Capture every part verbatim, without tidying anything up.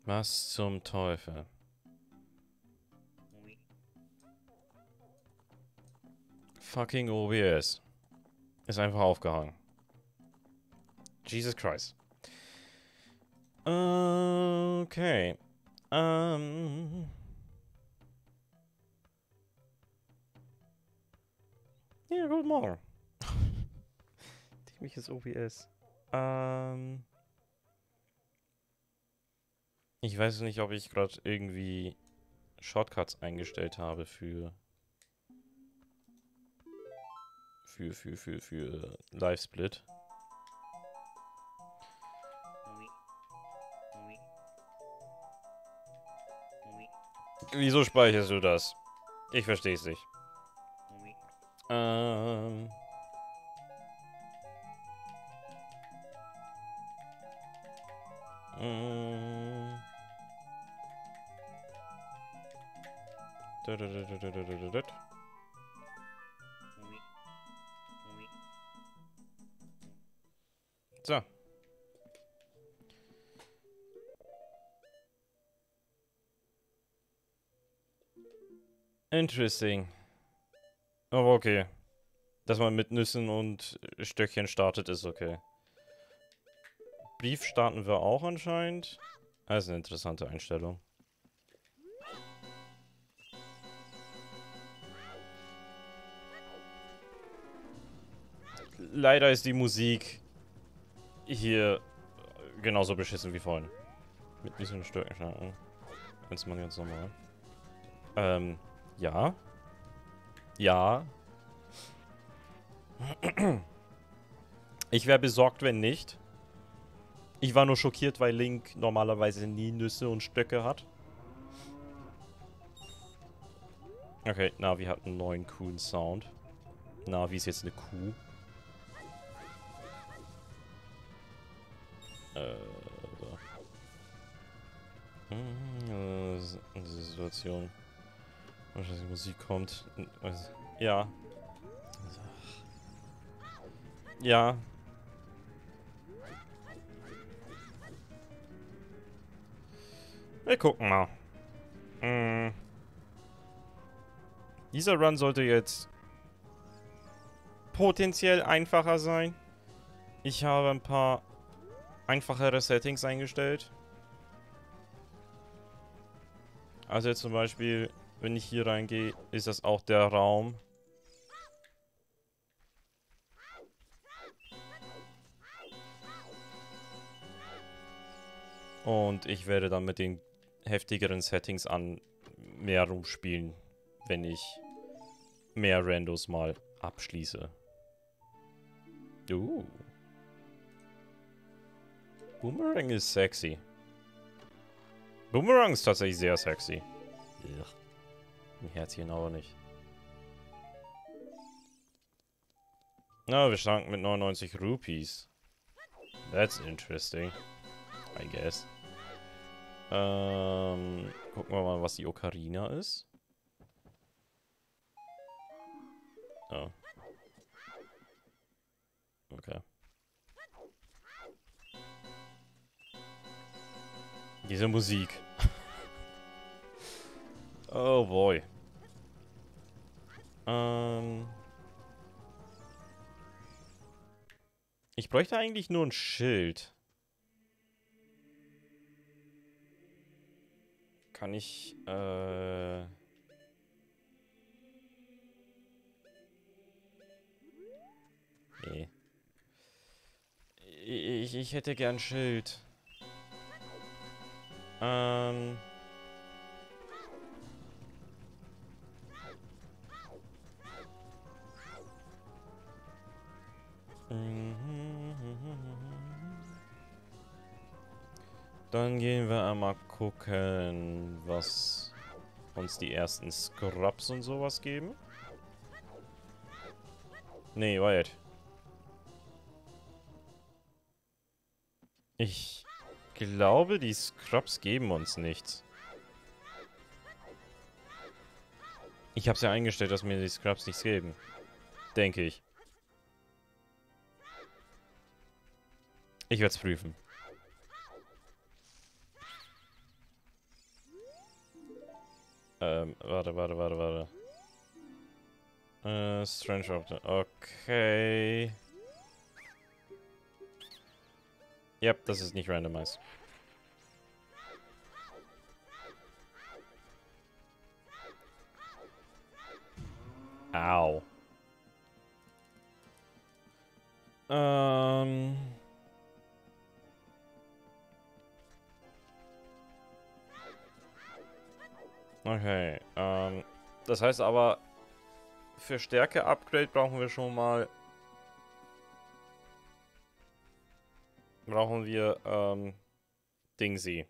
Was zum Teufel? Fucking O B S. Ist einfach aufgehangen. Jesus Christ. Okay. Ähm. Ja, guten Morgen. Dämliches O B S. Ähm. Ich weiß nicht, ob ich gerade irgendwie Shortcuts eingestellt habe für. Für, für, für, für Live-Split. Wieso speicherst du das? Ich verstehe es nicht. Ähm. Mm. So. Interesting. Aber okay. Dass man mit Nüssen und Stöckchen startet, ist okay. Brief starten wir auch anscheinend. Das ist eine interessante Einstellung. Leider ist die Musik hier genauso beschissen wie vorhin. Mit Nüssen und Stöcken starten. Ganz mal ganz normal. Ähm, ja. Ja. Ich wäre besorgt, wenn nicht. Ich war nur schockiert, weil Link normalerweise nie Nüsse und Stöcke hat. Okay, Navi hat einen neuen coolen Sound. Navi ist jetzt eine Kuh. Äh. Hm, äh, diese Situation. Wahrscheinlich die Musik kommt. Ja. Ja. Wir gucken mal. Hm. Dieser Run sollte jetzt potenziell einfacher sein. Ich habe ein paar einfachere Settings eingestellt. Also jetzt zum Beispiel, wenn ich hier reingehe, ist das auch der Raum. Und ich werde dann mit den heftigeren Settings an mehr rumspielen, wenn ich mehr Randos mal abschließe. Uh. Boomerang ist sexy. Boomerang ist tatsächlich sehr sexy. Ugh. Ein Herzchen aber nicht. Na, wir starten mit neunundneunzig Rupees. That's interesting. I guess. Ähm, gucken wir mal, was die Ocarina ist. Oh. Okay. Diese Musik. Oh boy. Ähm. Ich bräuchte eigentlich nur ein Schild. Kann ich, äh... Nee. Ich, ich hätte gern Schild. Ähm... Dann gehen wir einmal gucken, was uns die ersten Scrubs und sowas geben. Nee, wait. Ich glaube, die Scrubs geben uns nichts. Ich habe es ja eingestellt, dass mir die Scrubs nichts geben. Denke ich. Ich werde es prüfen. Ähm, warte, warte, warte, warte. Äh, Strange Object. Okay. Yep, das ist nicht randomized. Au. Ähm. Okay, ähm. Das heißt aber, für Stärke-Upgrade brauchen wir schon mal... Brauchen wir, ähm... Dingsy.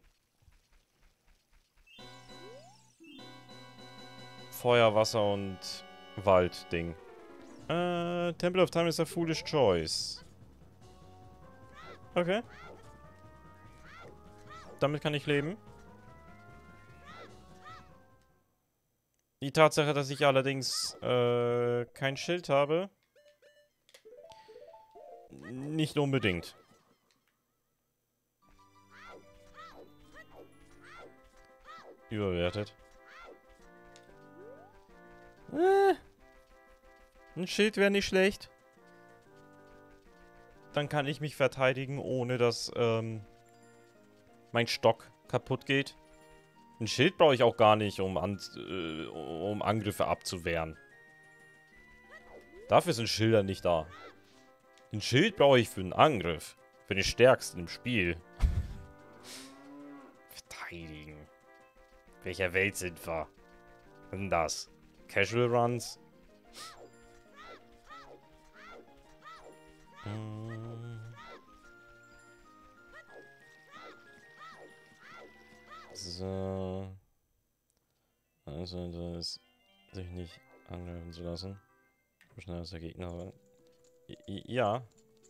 Feuer, Wasser und Wald-Ding. Äh, Temple of Time is a foolish choice. Okay. Damit kann ich leben. Die Tatsache, dass ich allerdings äh, kein Schild habe, nicht unbedingt. Überwertet. Äh, ein Schild wäre nicht schlecht. Dann kann ich mich verteidigen, ohne dass ähm, mein Stock kaputt geht. Ein Schild brauche ich auch gar nicht, um, an, äh, um Angriffe abzuwehren. Dafür sind Schilder nicht da. Ein Schild brauche ich für einen Angriff. Für den Stärksten im Spiel. Verteidigen. Welcher Welt sind wir? Was denn das? Casual Runs? Hm. So. Also, das sich nicht angreifen zu lassen. Schnell aus der Gegner. Ja.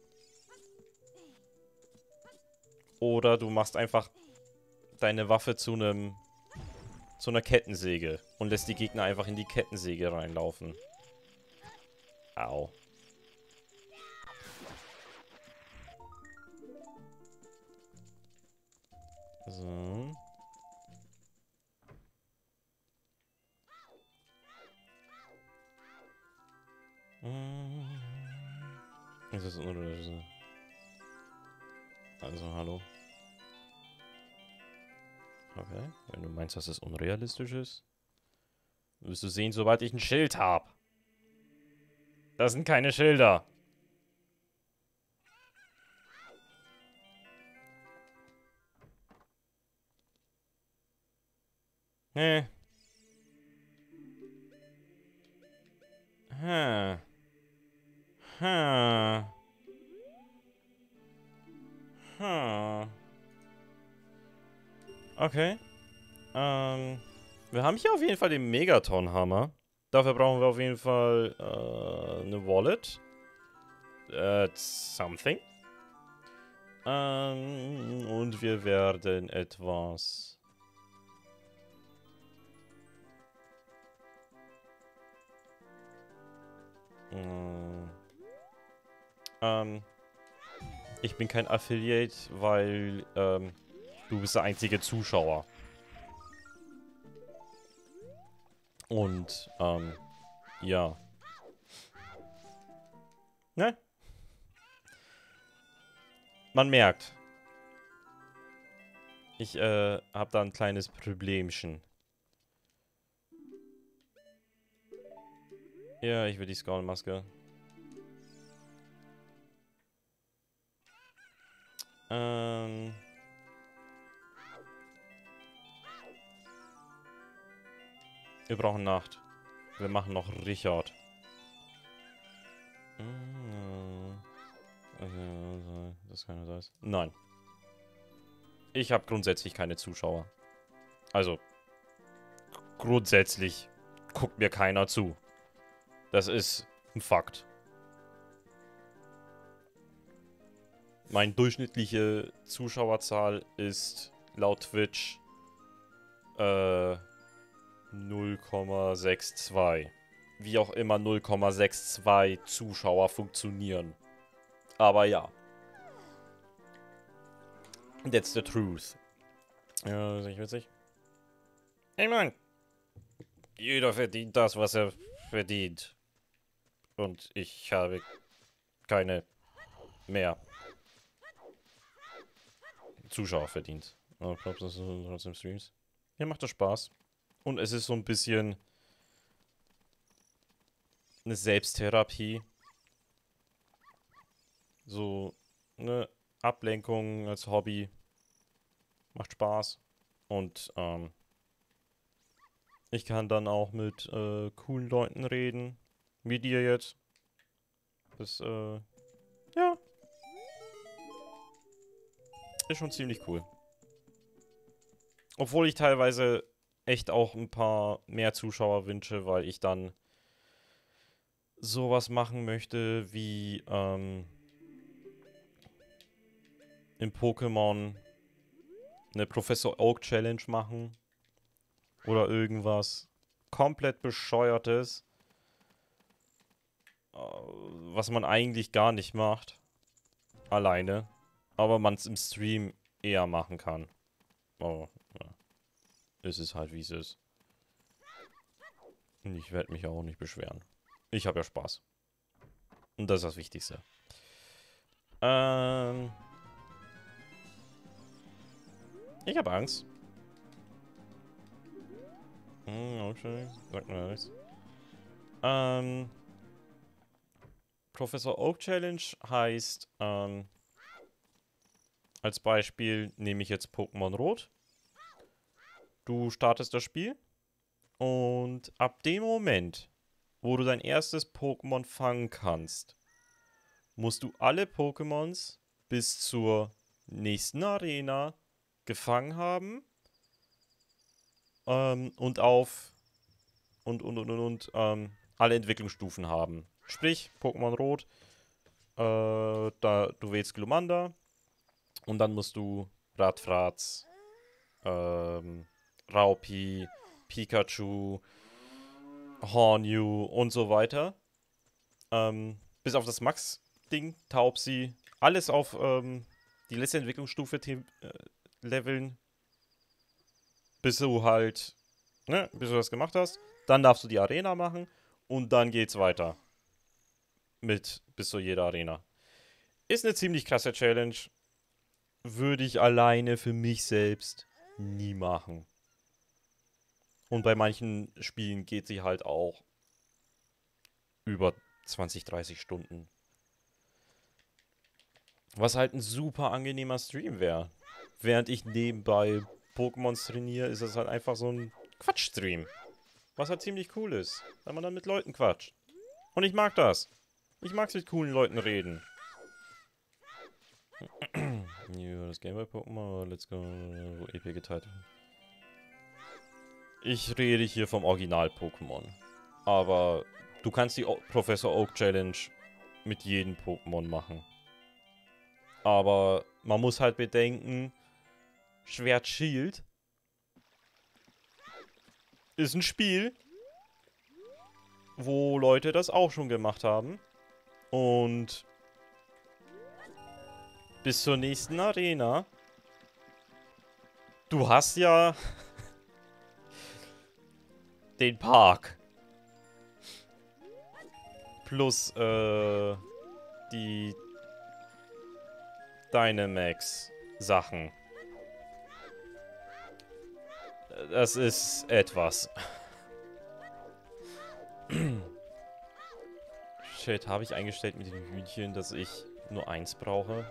Oder du machst einfach deine Waffe zu einem zu einer Kettensäge und lässt die Gegner einfach in die Kettensäge reinlaufen. Au. So. Das ist unrealistisch. Also, hallo. Okay, wenn du meinst, dass es unrealistisch ist, wirst du sehen, sobald ich ein Schild habe. Das sind keine Schilder. Nee. Hm. Hm. Hm. Okay. Ähm. Wir haben hier auf jeden Fall den Megaton-Hammer. Dafür brauchen wir auf jeden Fall äh, eine Wallet. That's something. Ähm, und wir werden etwas... Äh, ähm, ich bin kein Affiliate, weil ähm, du bist der einzige Zuschauer. Und, ähm, ja. Ne? Man merkt. Ich, äh, hab da ein kleines Problemchen. Ja, ich will die Skullmaske. Ähm... Wir brauchen Nacht. Wir machen noch Richard. Das ist keine Seite. Nein. Ich habe grundsätzlich keine Zuschauer. Also, grundsätzlich guckt mir keiner zu. Das ist ein Fakt. Meine durchschnittliche Zuschauerzahl ist laut Twitch äh, null Komma zweiundsechzig. Wie auch immer null Komma zweiundsechzig Zuschauer funktionieren. Aber ja. That's the truth. Ja, das ist echt witzig. Hey Mann! Jeder verdient das, was er verdient. Und ich habe keine mehr Zuschauer verdient. Aber ich glaube, das sind trotzdem Streams. Mir macht das Spaß. Und es ist so ein bisschen eine Selbsttherapie. So eine Ablenkung als Hobby. Macht Spaß. Und ähm, ich kann dann auch mit äh, coolen Leuten reden. Wie dir jetzt. Das, äh, ja. Ist schon ziemlich cool. Obwohl ich teilweise echt auch ein paar mehr Zuschauer wünsche, weil ich dann sowas machen möchte wie ähm, im Pokémon eine Professor Oak Challenge machen. Oder irgendwas komplett Bescheuertes. äh, Was man eigentlich gar nicht macht. Alleine. Aber man es im Stream eher machen kann. Oh, ja. Es ist halt wie es ist. Und ich werde mich auch nicht beschweren. Ich habe ja Spaß. Und das ist das Wichtigste. Ähm. Ich habe Angst. Hm, okay. Sagt mir nichts. Ähm. Professor Oak Challenge heißt, ähm. Als Beispiel nehme ich jetzt Pokémon Rot. Du startest das Spiel. Und ab dem Moment, wo du dein erstes Pokémon fangen kannst, musst du alle Pokémons bis zur nächsten Arena gefangen haben. Ähm, und auf und und und und, und ähm, alle Entwicklungsstufen haben. Sprich, Pokémon Rot, äh, da, du wählst Glumanda und dann musst du Radfratz, ähm, Raupi, Pikachu, Hornew und so weiter. Ähm, bis auf das Max-Ding, Taubsi, alles auf ähm, die letzte Entwicklungsstufe äh, leveln, bis du halt, ne, bis du das gemacht hast. Dann darfst du die Arena machen und dann geht's weiter. Mit bis zu jeder Arena. Ist eine ziemlich krasse Challenge. Würde ich alleine für mich selbst nie machen. Und bei manchen Spielen geht sie halt auch über zwanzig, dreißig Stunden. Was halt ein super angenehmer Stream wäre. Während ich nebenbei Pokémons trainiere, ist das halt einfach so ein Quatsch-Stream. Was halt ziemlich cool ist, weil man dann mit Leuten quatscht. Und ich mag das. Ich mag's mit coolen Leuten reden. Ja, das Gameboy-Pokémon, let's go, wo E P geteilt wird. Ich rede hier vom Original-Pokémon. Aber du kannst die o Professor Oak Challenge mit jedem Pokémon machen. Aber man muss halt bedenken, Schwert Shield ist ein Spiel, wo Leute das auch schon gemacht haben. Und bis zur nächsten Arena. Du hast ja den Park. Plus, äh, die Dynamax-Sachen. Das ist etwas. Shit, habe ich eingestellt mit dem Hühnchen, dass ich nur eins brauche?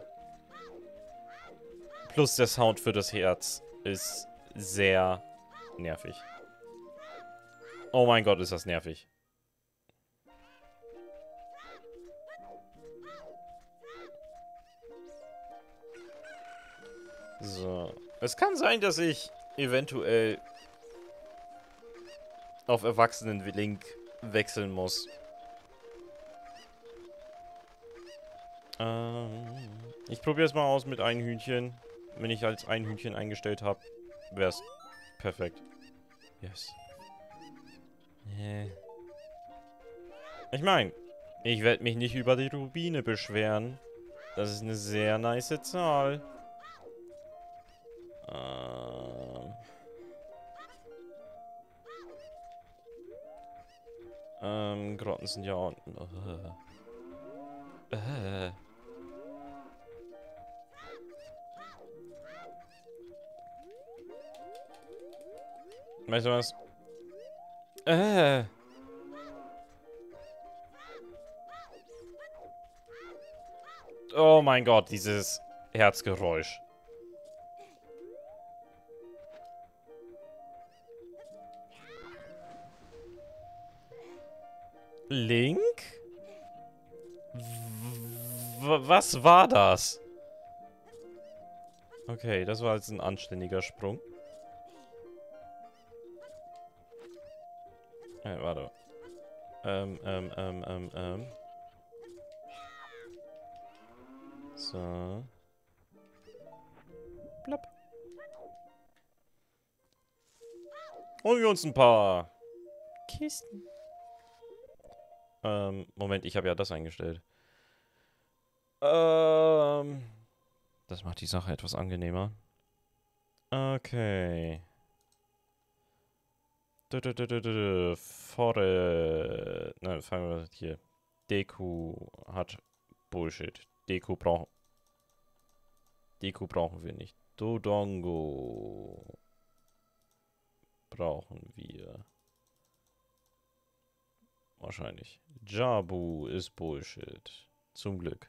Plus der Sound für das Herz ist sehr nervig. Oh mein Gott, ist das nervig. So. Es kann sein, dass ich eventuell auf Erwachsenen-Link wechseln muss. Ähm, ich probiere es mal aus mit einem Hühnchen. Wenn ich als ein Hühnchen eingestellt habe, wäre es perfekt. Yes. Yeah. Ich meine, ich werde mich nicht über die Rubine beschweren. Das ist eine sehr nice Zahl. Ähm. Ähm, Grotten sind ja auch... Äh. Äh. Weißt du was? Äh. Oh mein Gott, dieses Herzgeräusch. Link? W was war das? Okay, das war jetzt ein anständiger Sprung. Hey, warte. Ähm, ähm, ähm, ähm, ähm. So. Plopp. Holen wir uns ein paar Kisten. Ähm, Moment, ich habe ja das eingestellt. Ähm, das macht die Sache etwas angenehmer. Okay. Du, du, du, du, du. Forre. Nein, fangen wir hier. Deku hat Bullshit. Deku brauchen. Deku brauchen wir nicht. Dodongo brauchen wir. Wahrscheinlich. Jabu ist Bullshit. Zum Glück.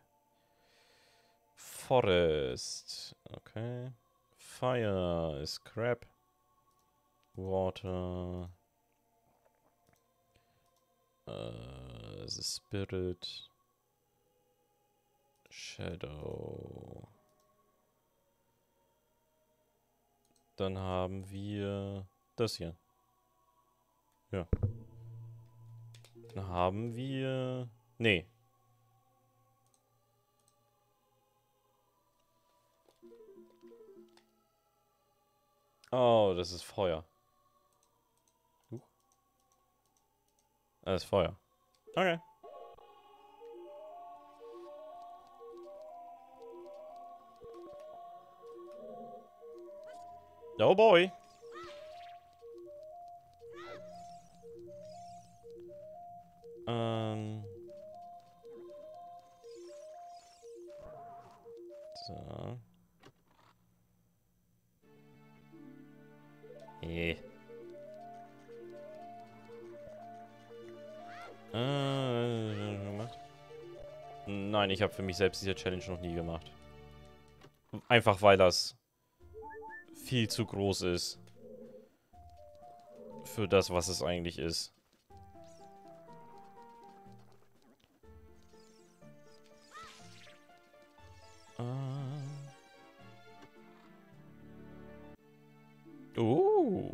Forest. Okay. Fire ist Crap. Water. Uh, the Spirit. Shadow. Dann haben wir das hier. Ja. Dann haben wir... Nee. Oh, das ist Feuer. Uh. Das ist Feuer. Okay. Oh boy. Ähm. So. Eh. Äh, gemacht? Nein, ich habe für mich selbst diese Challenge noch nie gemacht. Einfach weil das viel zu groß ist. Für das, was es eigentlich ist. Uh. Uh.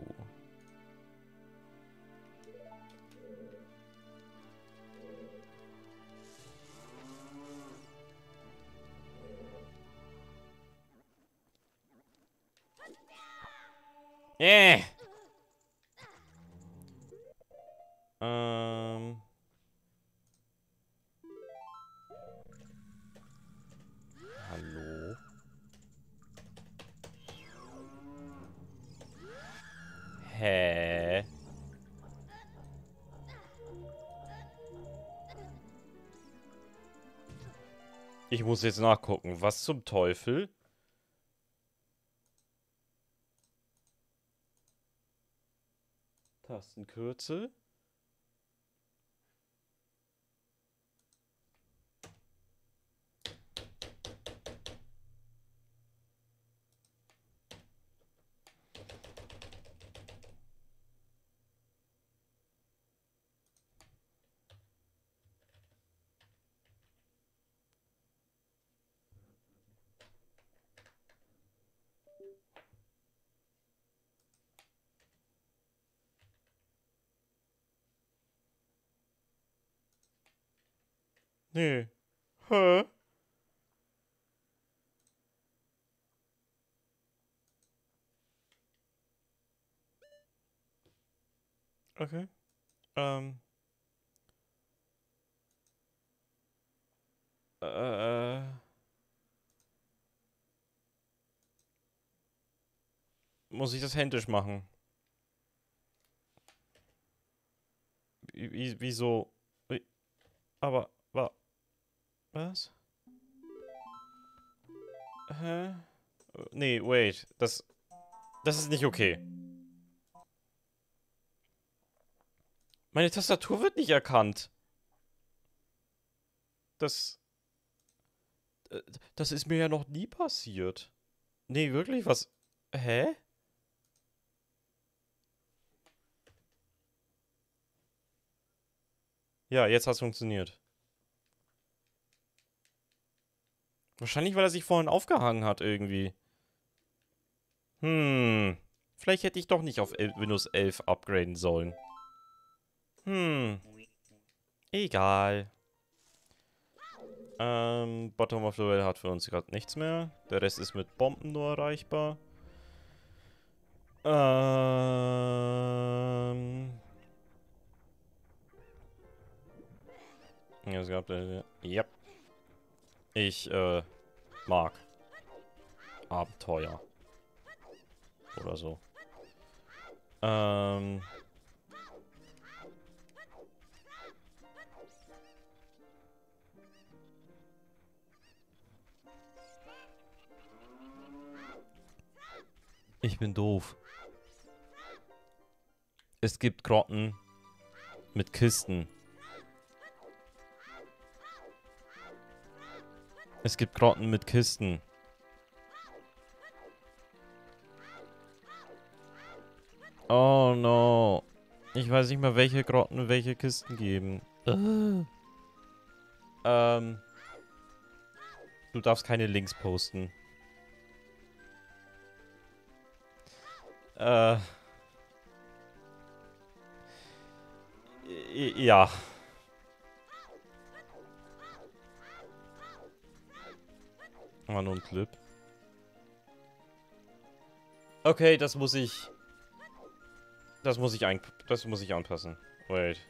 Äh. Ähm. Hallo? Hä? Ich muss jetzt nachgucken. Was zum Teufel? Tastenkürzel? Nee. Hä? Okay. Ähm. Äh. Muss ich das händisch machen? wie, wieso? Wie, aber, wa, was? Hä? Nee, wait. Das, das ist nicht okay. Meine Tastatur wird nicht erkannt. Das, äh, das ist mir ja noch nie passiert. Nee, wirklich, was? Hä? Ja, jetzt hat's funktioniert. Wahrscheinlich, weil er sich vorhin aufgehangen hat, irgendwie. Hm. Vielleicht hätte ich doch nicht auf El- Windows elf upgraden sollen. Hm. Egal. Ähm, Bottom of the Well hat für uns gerade nichts mehr. Der Rest ist mit Bomben nur erreichbar. Ähm. Ja, es gab. Äh, ja. Ich, äh, mag Abenteuer. Oder so. Ähm. Ich bin doof. Es gibt Grotten mit Kisten. Es gibt Grotten mit Kisten. Oh no. Ich weiß nicht mehr, welche Grotten welche Kisten geben. Uh. Ähm. Du darfst keine Links posten. Äh. Ja. War nur ein Clip. Okay, das muss ich... Das muss ich ein... Das muss ich anpassen. Wait.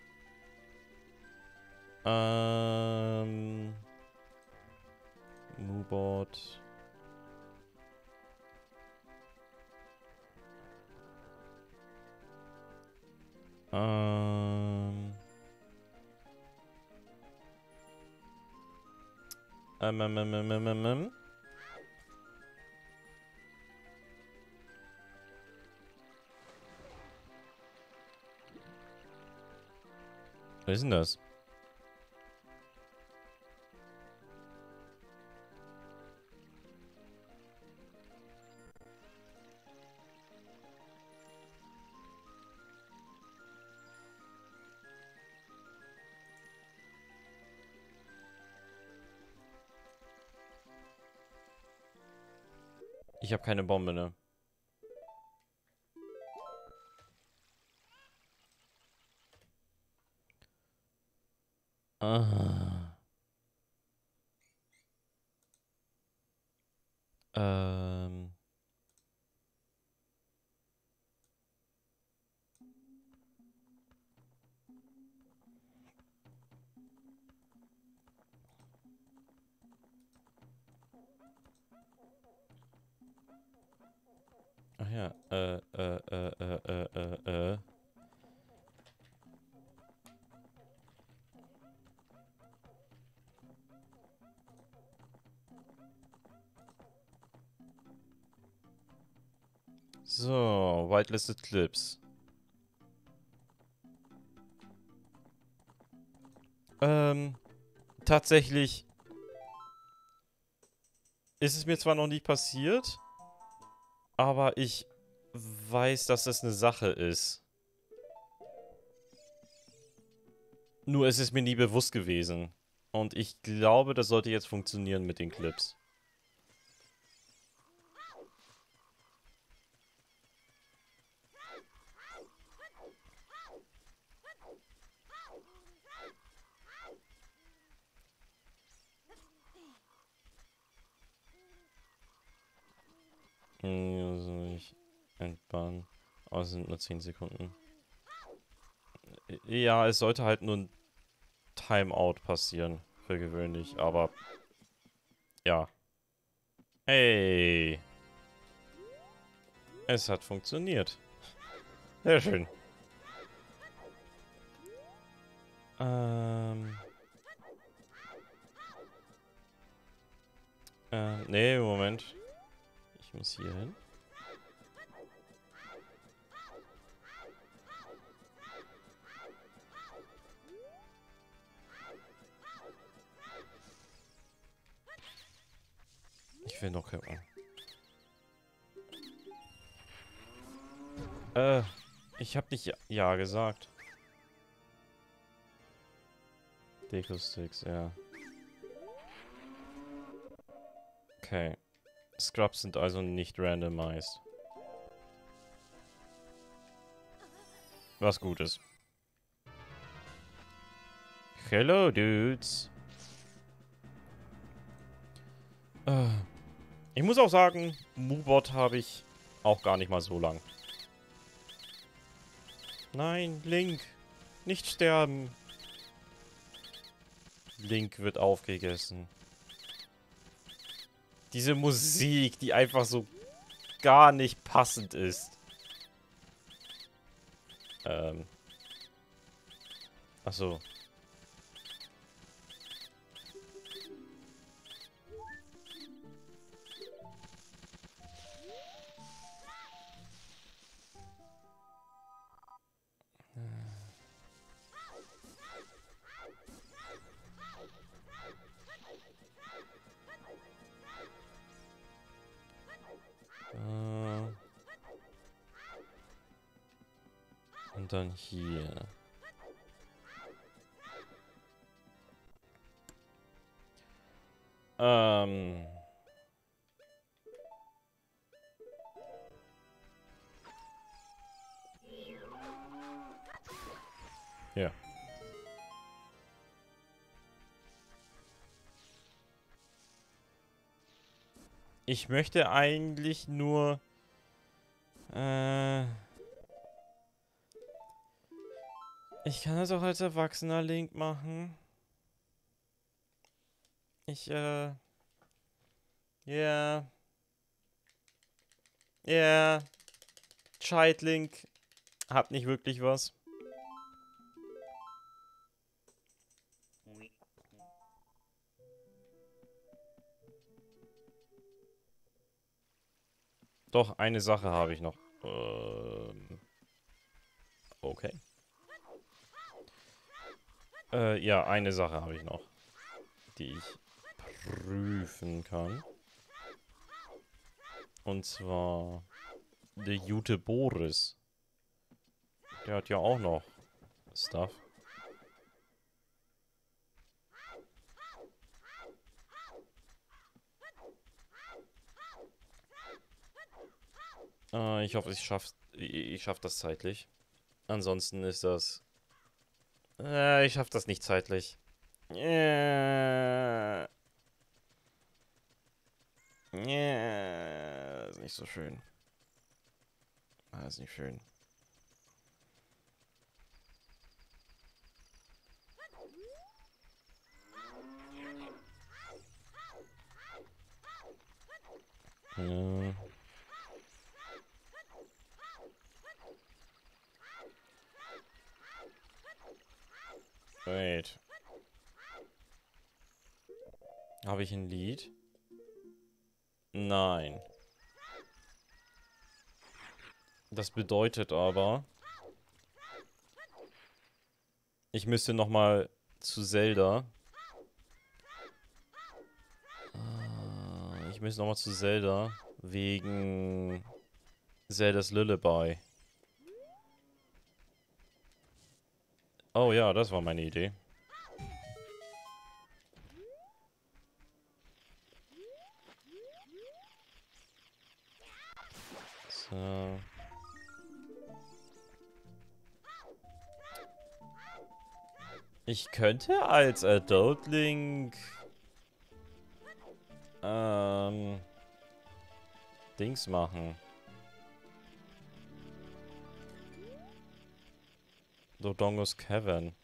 Ähm... Moobot. Ähm... Ähm, ähm, ähm, ähm, ähm, ähm, ähm. Was ist denn das? Ich habe keine Bombe, ne? Ah. Ähm. Ach ja. Äh, äh, äh, äh, äh, äh, äh. So, whitelisted Clips. Ähm, tatsächlich ist es mir zwar noch nicht passiert, aber ich weiß, dass das eine Sache ist. Nur ist es mir nie bewusst gewesen. Und ich glaube, das sollte jetzt funktionieren mit den Clips. Hm, also ich entbannen. Oh, es sind nur zehn Sekunden. Ja, es sollte halt nur ein Timeout passieren. Für gewöhnlich, aber... Ja. Hey. Es hat funktioniert. Sehr schön. Ähm. Ähm, nee, Moment. Ich muss hier hin. Ich will noch gucken. Äh, ich hab nicht ja, ja gesagt. Deko-Sticks, ja. Okay. Scrubs sind also nicht randomized. Was gut ist. Hello, Dudes. Äh, ich muss auch sagen, Mubot habe ich auch gar nicht mal so lang. Nein, Link. Nicht sterben. Link wird aufgegessen. Diese Musik, die einfach so gar nicht passend ist. Ähm. Ach so. Äh. Und dann hier. Ähm. Ja. Ich möchte eigentlich nur... Äh... Ich kann das auch als erwachsener Link machen. Ich, äh... Ja. Yeah. Ja. Yeah. Child Link hat nicht wirklich was. Doch, eine Sache habe ich noch. Ähm... Okay. Äh, ja, eine Sache habe ich noch, die ich prüfen kann. Und zwar der Jute Boris. Der hat ja auch noch Stuff. Äh, ich hoffe, ich schaff, ich schaff das zeitlich. Ansonsten ist das... Äh, ich schaff das nicht zeitlich. Äh... Yeah, ist nicht so schön. Ah, ist nicht schön. Ja. Wait. Habe ich ein Lied? Nein. Das bedeutet aber... Ich müsste nochmal zu Zelda. Ich müsste nochmal zu Zelda. Wegen Zeldas Lullaby. Oh ja, das war meine Idee. So. Ich könnte als Adult Link ähm Dings machen. Dodongos Cavern.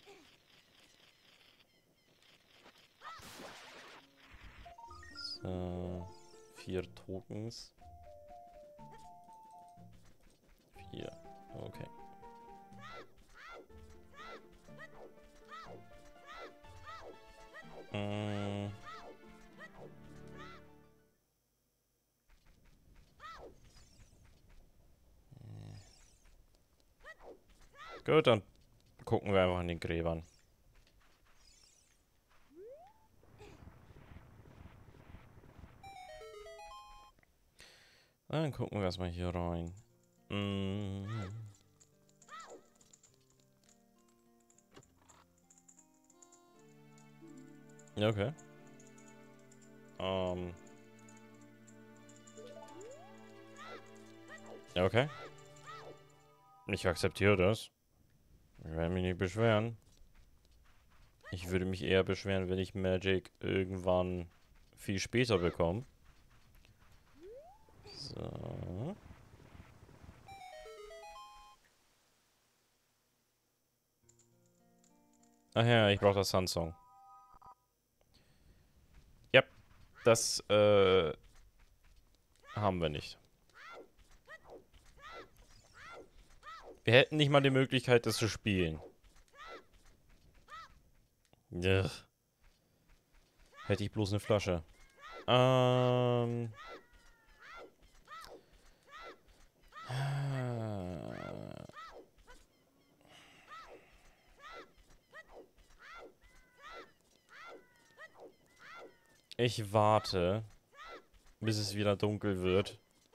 So. Vier Tokens. Vier. Okay. Mm. Gut, dann gucken wir einfach in den Gräbern. Dann gucken wir erstmal hier rein. Mm. Okay. Ähm. Okay. Ich akzeptiere das. Ich werde mich nicht beschweren. Ich würde mich eher beschweren, wenn ich Magic irgendwann viel später bekomme. So. Ach ja, ich brauche das Sunsong. Ja, das äh, haben wir nicht. Wir hätten nicht mal die Möglichkeit, das zu spielen. Ugh. Hätte ich bloß eine Flasche. Ähm. Ich warte, bis es wieder dunkel wird.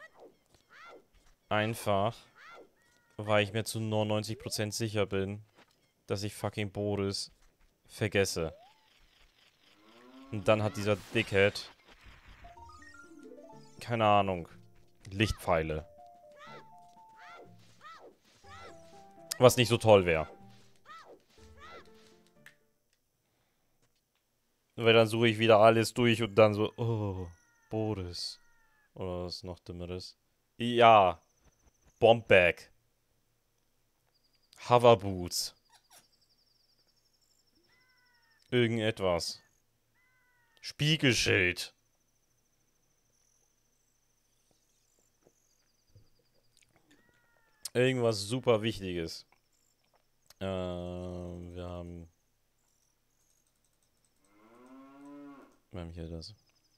Einfach, weil ich mir zu neunundneunzig Prozent sicher bin, dass ich fucking Boris vergesse. Und dann hat dieser Dickhead, keine Ahnung, Lichtpfeile. Was nicht so toll wäre. Weil dann suche ich wieder alles durch und dann so, oh, Boris. Oder was noch Dümmeres. Ja, Bombbag. Hoverboots. Irgendetwas. Spiegelschild. Irgendwas super Wichtiges. Äh, wir haben... Wir haben hier das.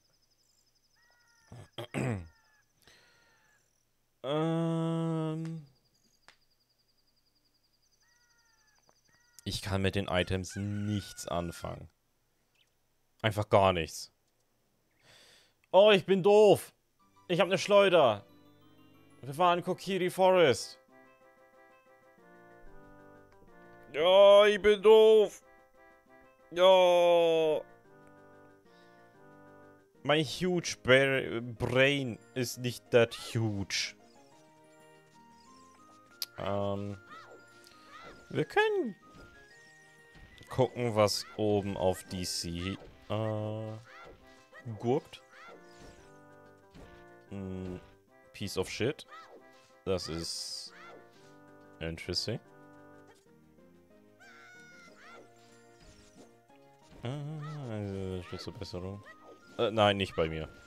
ähm... Ich kann mit den Items nichts anfangen. Einfach gar nichts. Oh, ich bin doof. Ich habe eine Schleuder. Wir fahren in Kokiri Forest. Ja, ich bin doof. Ja. Mein huge brain ist nicht that huge. Ähm. Wir können gucken, was oben auf D C äh, gurkt. Ein piece of shit. Das ist interesting. Ah, eine Schlüsselbesserung. Äh, nein, nicht bei mir.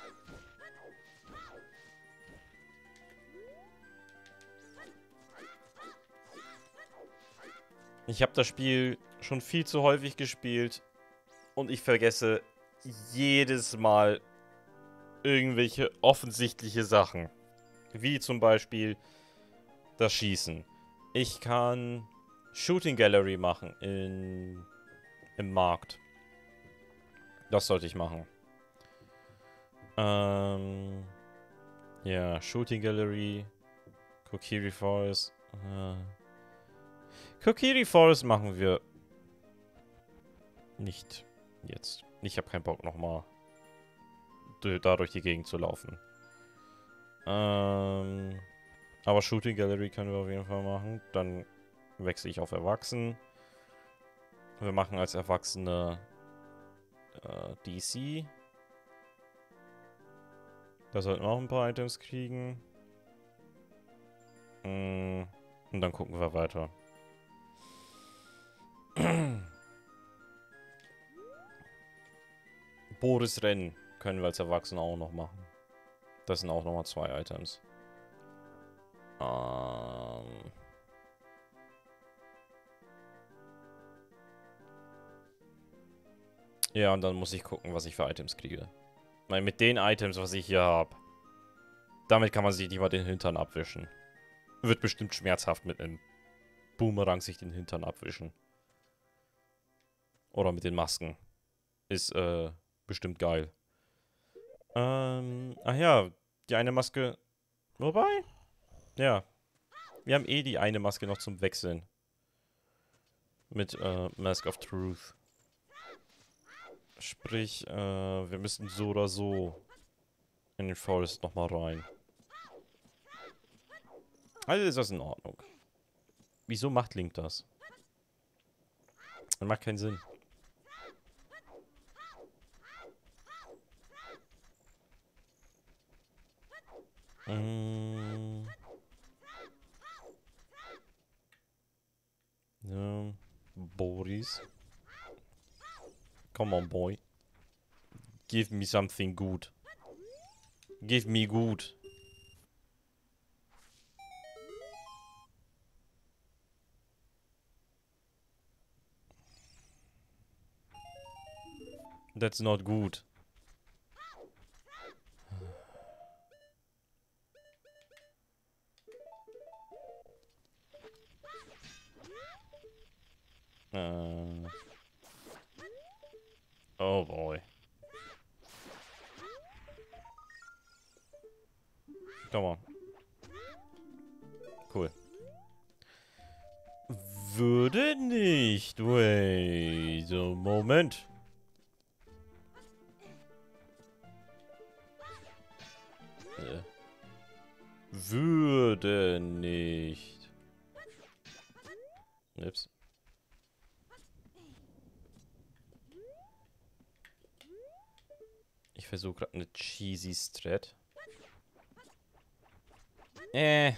Ich habe das Spiel schon viel zu häufig gespielt und ich vergesse jedes Mal irgendwelche offensichtliche Sachen. Wie zum Beispiel das Schießen. Ich kann Shooting Gallery machen in, im Markt. Das sollte ich machen. Ähm, ja, Shooting Gallery, Kokiri Forest. Äh, Kokiri Forest machen wir nicht jetzt. Ich habe keinen Bock nochmal da durch die Gegend zu laufen. Ähm, aber Shooting Gallery können wir auf jeden Fall machen. Dann wechsle ich auf Erwachsen. Wir machen als Erwachsene äh, D C. Da sollten wir auch ein paar Items kriegen. Mm, und dann gucken wir weiter. Boris Rennen können wir als Erwachsene auch noch machen. Das sind auch nochmal zwei Items. Ähm... Ja, und dann muss ich gucken, was ich für Items kriege. Weil mit den Items, was ich hier habe, damit kann man sich nicht mal den Hintern abwischen. Wird bestimmt schmerzhaft mit einem Boomerang sich den Hintern abwischen. Oder mit den Masken. Ist, äh, bestimmt geil. Ähm, ach ja, die eine Maske... Wobei? Ja. Wir haben eh die eine Maske noch zum Wechseln. Mit, äh, Mask of Truth. Sprich, äh, wir müssen so oder so in den Forest nochmal rein. Also ist das in Ordnung. Wieso macht Link das? Das macht keinen Sinn. Mm. Ja. Boris. Come on, boy. Give me something good. Give me good. That's not good. Äh. Oh boy. Come on. Cool. Würde nicht. Wait. So, Moment. Äh. Würde nicht. Ups. Ich versuche gerade eine cheesy Strat. Äh.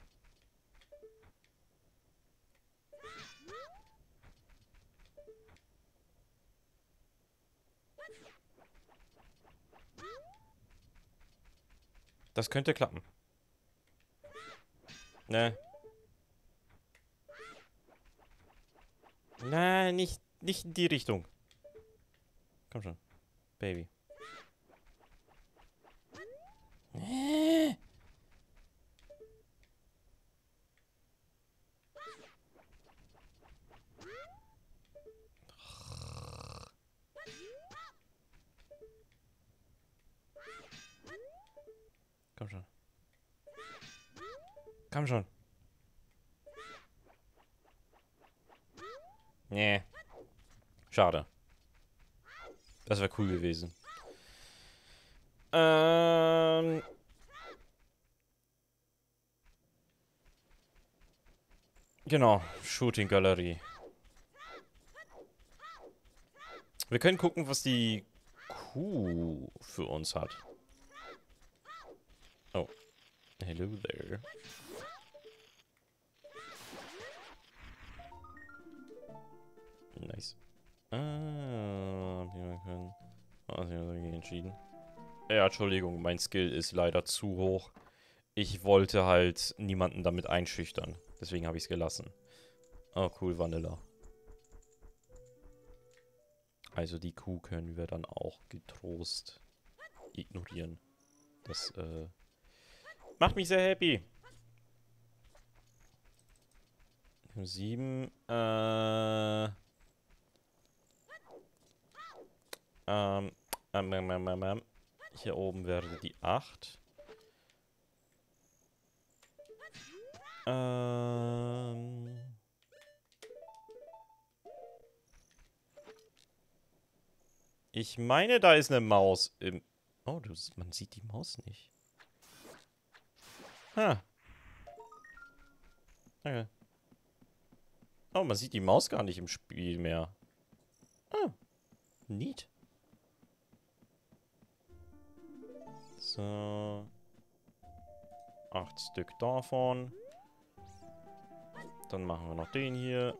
Das könnte klappen. Ne. Nein, nicht, nicht in die Richtung. Komm schon. Baby. Äh. Komm schon. Komm schon. Nee. Schade. Das wäre cool gewesen. Ähm. Genau. Shooting Galerie. Wir können gucken, was die Kuh für uns hat. Oh. Hello there. Nice. Ah, wir können. Ah, sie haben sich entschieden. Ja, Entschuldigung, mein Skill ist leider zu hoch. Ich wollte halt niemanden damit einschüchtern. Deswegen habe ich es gelassen. Oh, cool, Vanilla. Also die Kuh können wir dann auch getrost ignorieren. Das, äh, macht mich sehr happy. Sieben, äh... Ähm, ähm, ähm, ähm, ähm, ähm. Hier oben wäre die acht. Ähm... Ich meine, da ist eine Maus im... Oh, das, man sieht die Maus nicht. Ha. Okay. Oh, man sieht die Maus gar nicht im Spiel mehr. Ah. Neat. So. Acht Stück davon. Dann machen wir noch den hier.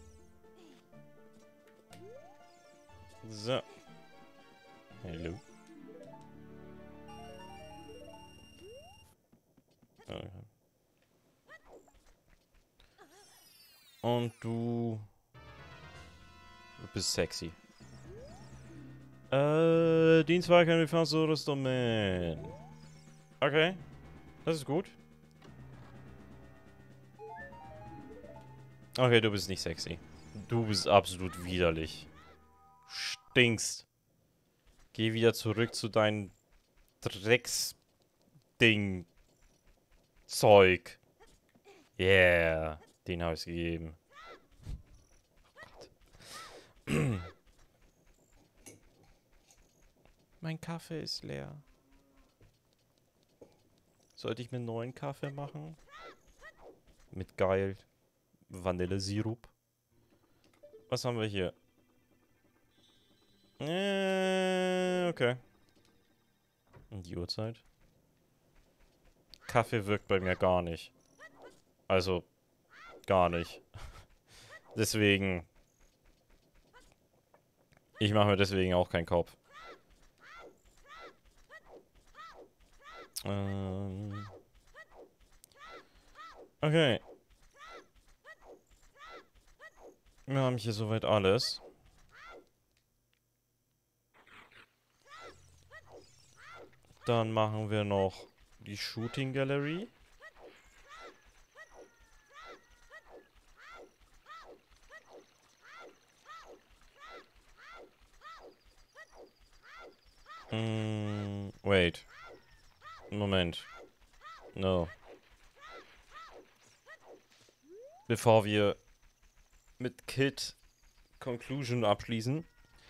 So. Hallo. Okay. Und du... Du bist sexy. Äh, Dienstwagen wir fahren so das Domain. Okay. Das ist gut. Okay, du bist nicht sexy. Du bist absolut widerlich. Stinkst. Geh wieder zurück zu deinem Drecksding. Zeug. Yeah. Den habe ich gegeben. Oh Gott. Mein Kaffee ist leer. Sollte ich mir einen neuen Kaffee machen? Mit geil Vanillesirup. Was haben wir hier? Äh, okay. Und die Uhrzeit? Kaffee wirkt bei mir gar nicht. Also, gar nicht. Deswegen. Ich mache mir deswegen auch keinen Kopf. Ähm. Okay. Wir haben hier soweit alles. Dann machen wir noch die Shooting Gallery. Mm, wait. Moment. No. Bevor wir mit Kid Conclusion abschließen,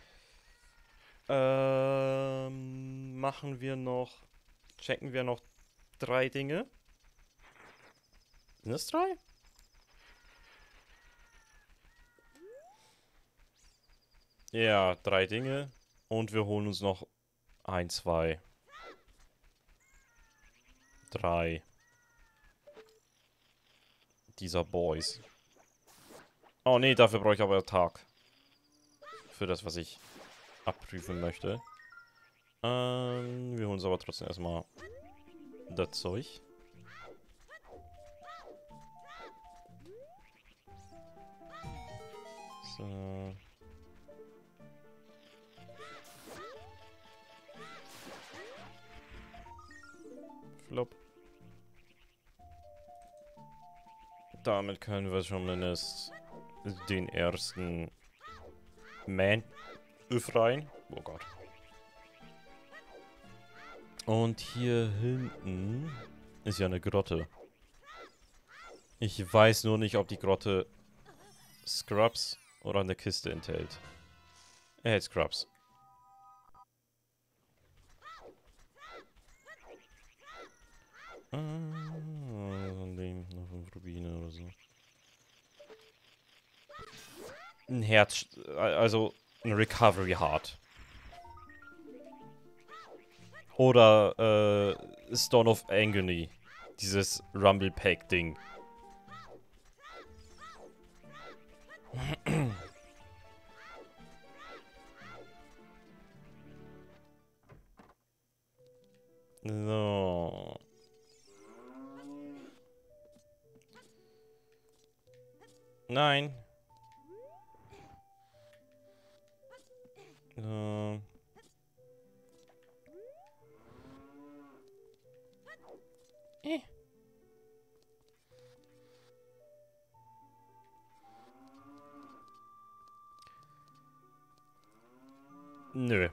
ähm, machen wir noch, checken wir noch drei Dinge. Sind das drei? Ja, drei Dinge. Und wir holen uns noch ein, zwei. Drei. Dieser Boys. Oh nee, dafür brauche ich aber einen Tag. Für das, was ich abprüfen möchte. Ähm, wir holen uns aber trotzdem erstmal das Zeug. So. Flop. Damit können wir schon mindestens den ersten Man befreien. Oh Gott. Und hier hinten ist ja eine Grotte. Ich weiß nur nicht, ob die Grotte Scrubs oder eine Kiste enthält. Er hält Scrubs. Ah, von dem noch fünf Rubine oder so. Ein Herz, also ein Recovery Heart. Oder äh, Stone of Agony. Dieses Rumble Pack Ding. So. Nein. So. Eh. Nö.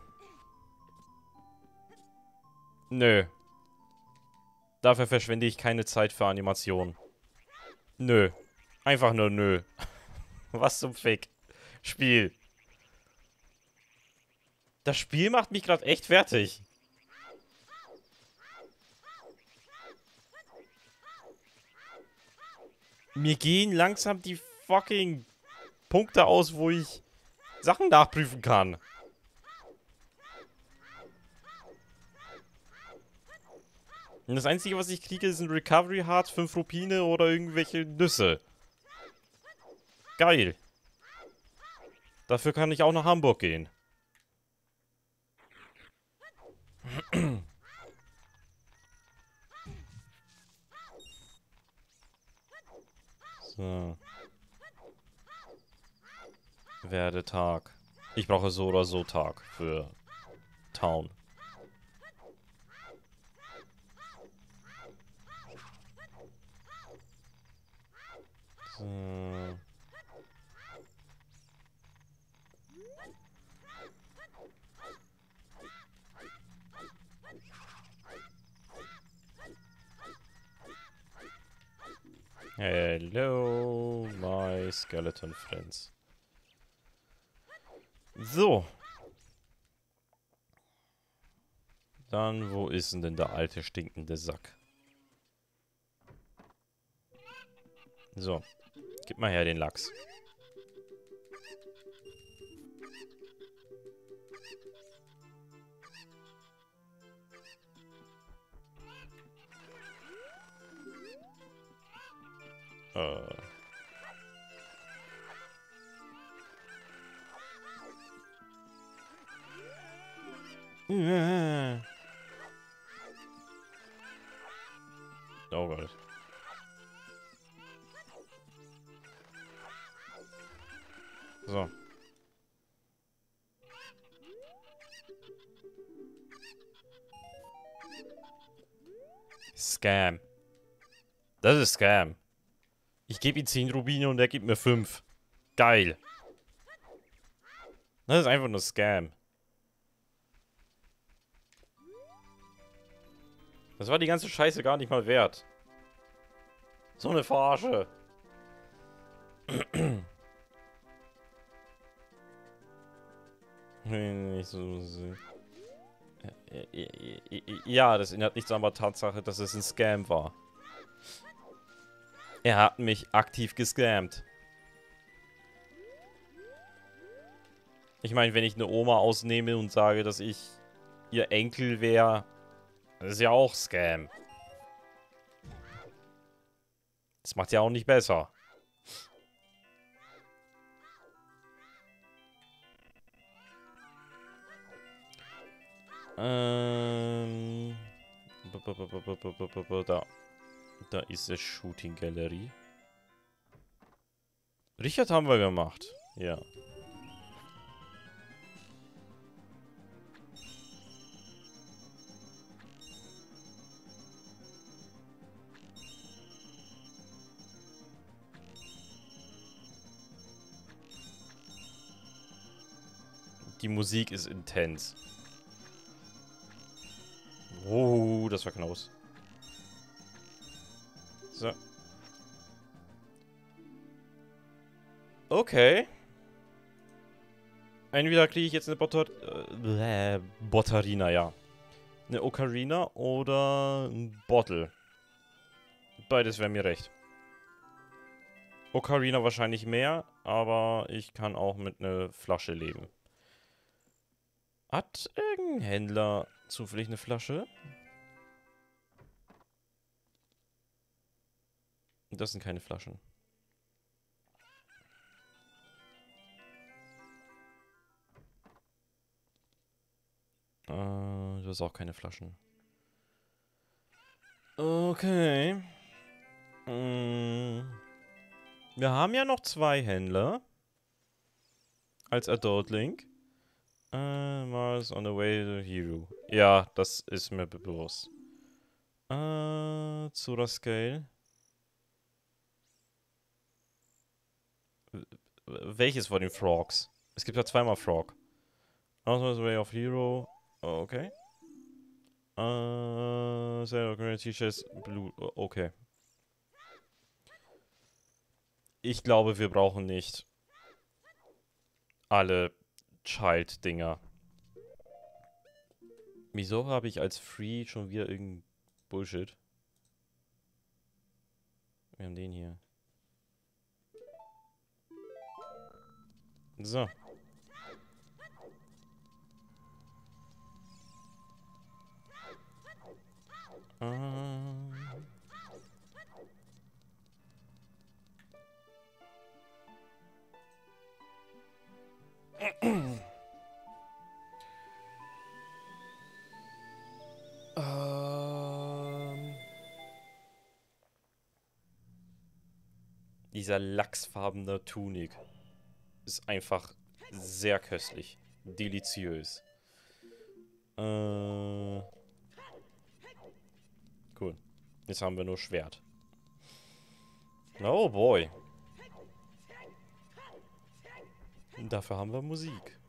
Nö. Dafür verschwende ich keine Zeit für Animation. Nö. Einfach nur nö. Was zum Fick. Spiel. Das Spiel macht mich gerade echt fertig. Mir gehen langsam die fucking Punkte aus, wo ich Sachen nachprüfen kann. Und das Einzige, was ich kriege, sind Recovery Hearts, fünf Rupine oder irgendwelche Nüsse. Geil. Dafür kann ich auch nach Hamburg gehen. So. Werde Tag. Ich brauche so oder so Tag für Town. So. Hello, my skeleton friends. So. Dann, wo ist denn, denn der alte stinkende Sack? So. Gib mal her den Lachs. Äh. Oh Gott. So. Scam. Das ist Scam. Ich gebe ihm zehn Rubine und er gibt mir fünf. Geil. Das ist einfach nur Scam. Das war die ganze Scheiße gar nicht mal wert. So eine Verarsche. Nicht so. Ja, das ändert nichts an der Tatsache, dass es ein Scam war. Er hat mich aktiv gescammt. Ich meine, wenn ich eine Oma ausnehme und sage, dass ich ihr Enkel wäre, das ist ja auch Scam. Das macht ja auch nicht besser. Ähm. Da. Da ist es Shooting Gallery. Richard haben wir gemacht. Ja. Die Musik ist intens. Oh, das war Knaus. So. Okay. Entweder kriege ich jetzt eine Botter äh, Botterina, ja. Eine Ocarina oder ein Bottle. Beides wäre mir recht. Ocarina wahrscheinlich mehr, aber ich kann auch mit einer Flasche leben. Hat irgendein Händler zufällig eine Flasche? Das sind keine Flaschen. Äh, du hast auch keine Flaschen. Okay. Mm. Wir haben ja noch zwei Händler. Als Adult Link. Uh, Mars on the way to Hero. Ja, das ist mir bewusst. Uh, Zura Scale. Welches von den Frogs? Es gibt ja zweimal Frog. On the way of Hero. Okay. Uh, Zero Green T-Shirts. Blue. Okay. Ich glaube, wir brauchen nicht alle Child-Dinger. Wieso habe ich als Free schon wieder irgendein Bullshit? Wir haben den hier. So. Ähm. ähm. Dieser lachsfarbene Tunik ist einfach sehr köstlich. Deliziös. Äh. Cool. Jetzt haben wir nur Schwert. Oh boy. Dafür haben wir Musik.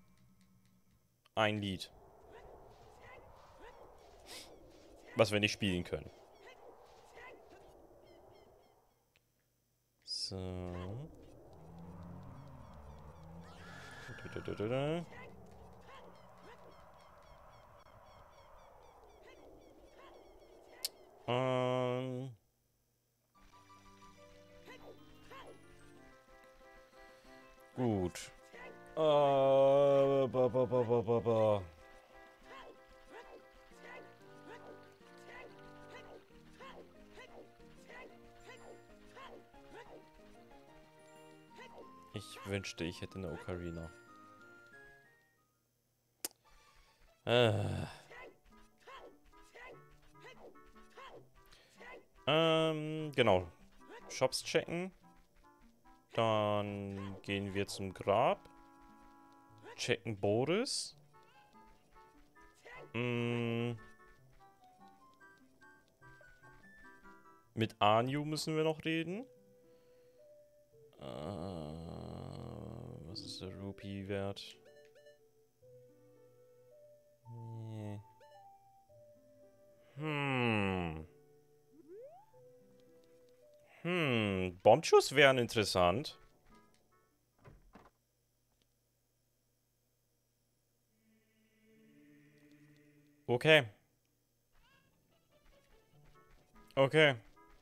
Ein Lied. Was wir nicht spielen können. So. Da, da, da, da. Ähm. Gut. Äh, ba, ba, ba, ba, ba, ba. Ich wünschte, ich hätte eine Ocarina. Äh. Ähm, genau. Shops checken. Dann gehen wir zum Grab. Checken Boris. Mm. Mit Anju müssen wir noch reden. Äh, was ist der Rupee-Wert? Nee. Hm. Hm. Bombschuss wären interessant. Okay. Okay.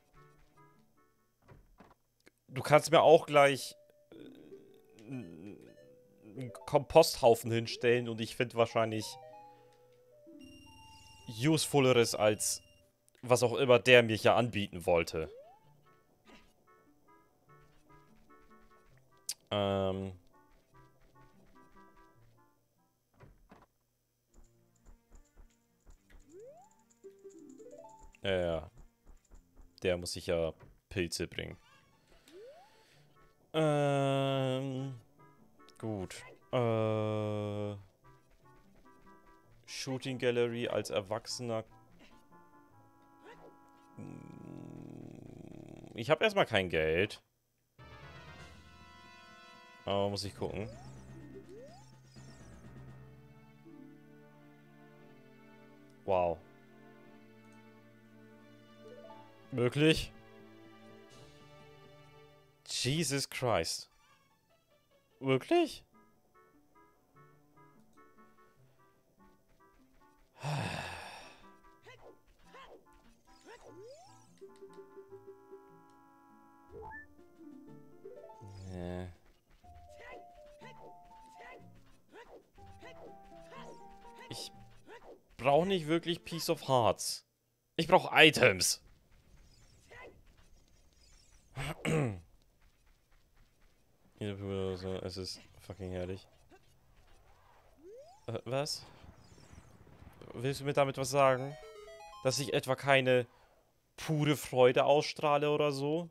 Du kannst mir auch gleich äh, einen Komposthaufen hinstellen und ich finde wahrscheinlich usefuleres als was auch immer der mir hier anbieten wollte. Ähm. Ja. Der muss sich ja Pilze bringen. Ähm. Gut. Äh. Shooting Gallery als Erwachsener. Ich habe erstmal kein Geld. Aber muss ich gucken. Wow. Möglich? Jesus Christ. Wirklich? Nee. Ich brauche nicht wirklich Piece of Hearts. Ich brauche Items. Es ist fucking herrlich. Äh, was? Willst du mir damit was sagen? Dass ich etwa keine pure Freude ausstrahle oder so?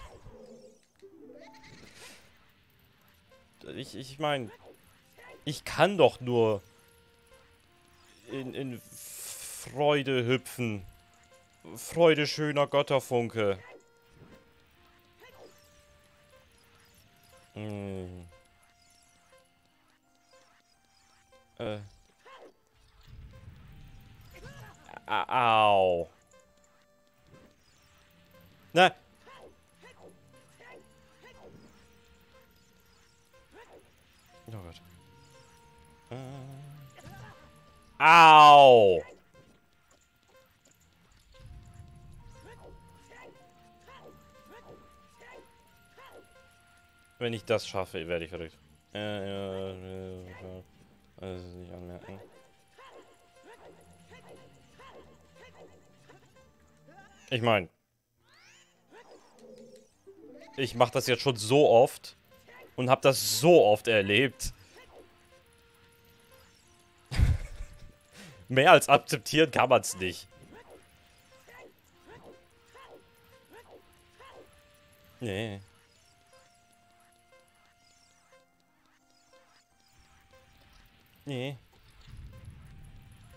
Ich, ich meine, ich kann doch nur in, in Freude hüpfen. Freude schöner Götterfunke. Hm. Äh. Au. Na. Oh Gott. Äh. Au. Wenn ich das schaffe, werde ich verrückt. Äh, äh, äh, also nicht anmerken. Ich meine, ich mache das jetzt schon so oft und habe das so oft erlebt. Mehr als akzeptieren kann man es nicht. Nee. Nee.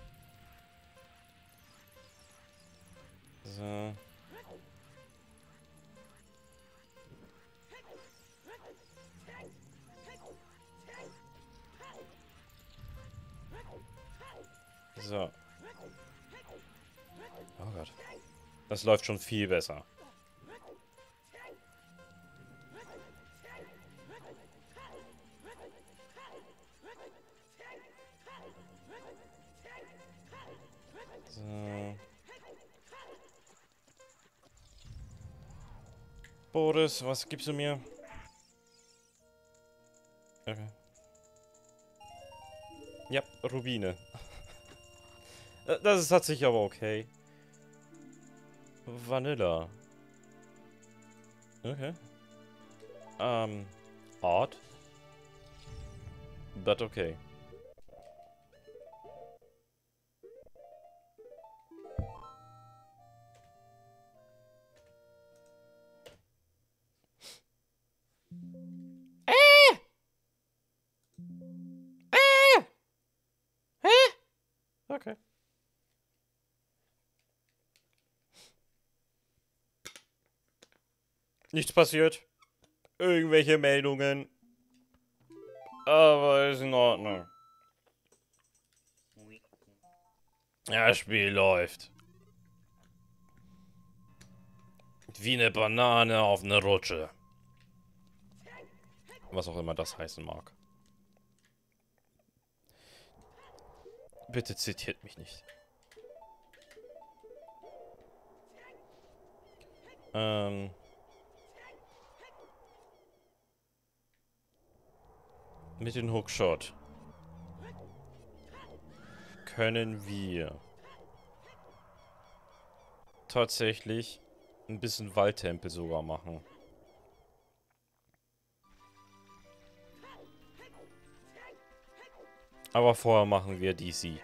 So. So. Oh Gott. Das läuft schon viel besser. So. Boris, was gibst du mir? Okay. Ja, Rubine. Das ist tatsächlich aber okay. Vanilla. Okay. Ähm, odd. But okay. Äh! Äh! Hä? Okay. Nichts passiert. Irgendwelche Meldungen. Aber ist in Ordnung. Ja, das Spiel läuft. Wie eine Banane auf eine Rutsche. Was auch immer das heißen mag. Bitte zitiert mich nicht. Ähm... Mit dem Hookshot können wir tatsächlich ein bisschen Waldtempel sogar machen. Aber vorher machen wir D C.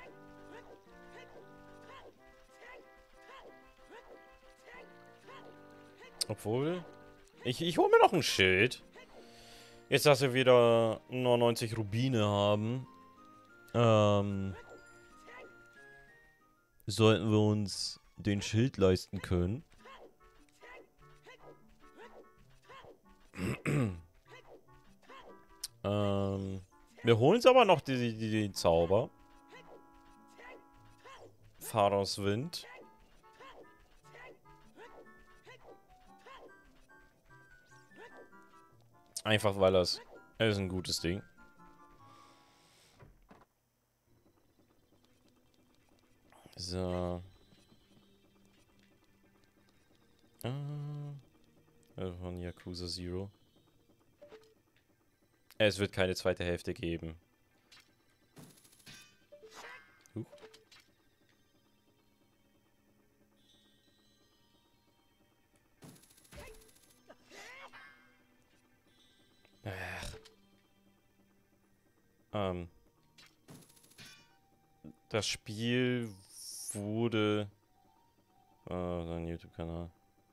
Obwohl, ich, ich hole mir noch ein Schild. Jetzt, dass wir wieder neunundneunzig Rubine haben, ähm, sollten wir uns den Schild leisten können. ähm, wir holen uns aber noch die, die, die Zauber. Pharaos Wind. Einfach weil das, das ist ein gutes Ding. So. Ah, von Yakuza Zero. Es wird keine zweite Hälfte geben. Huch. Ach. Ähm. Das Spiel wurde... Oh, sein YouTube-Kanal.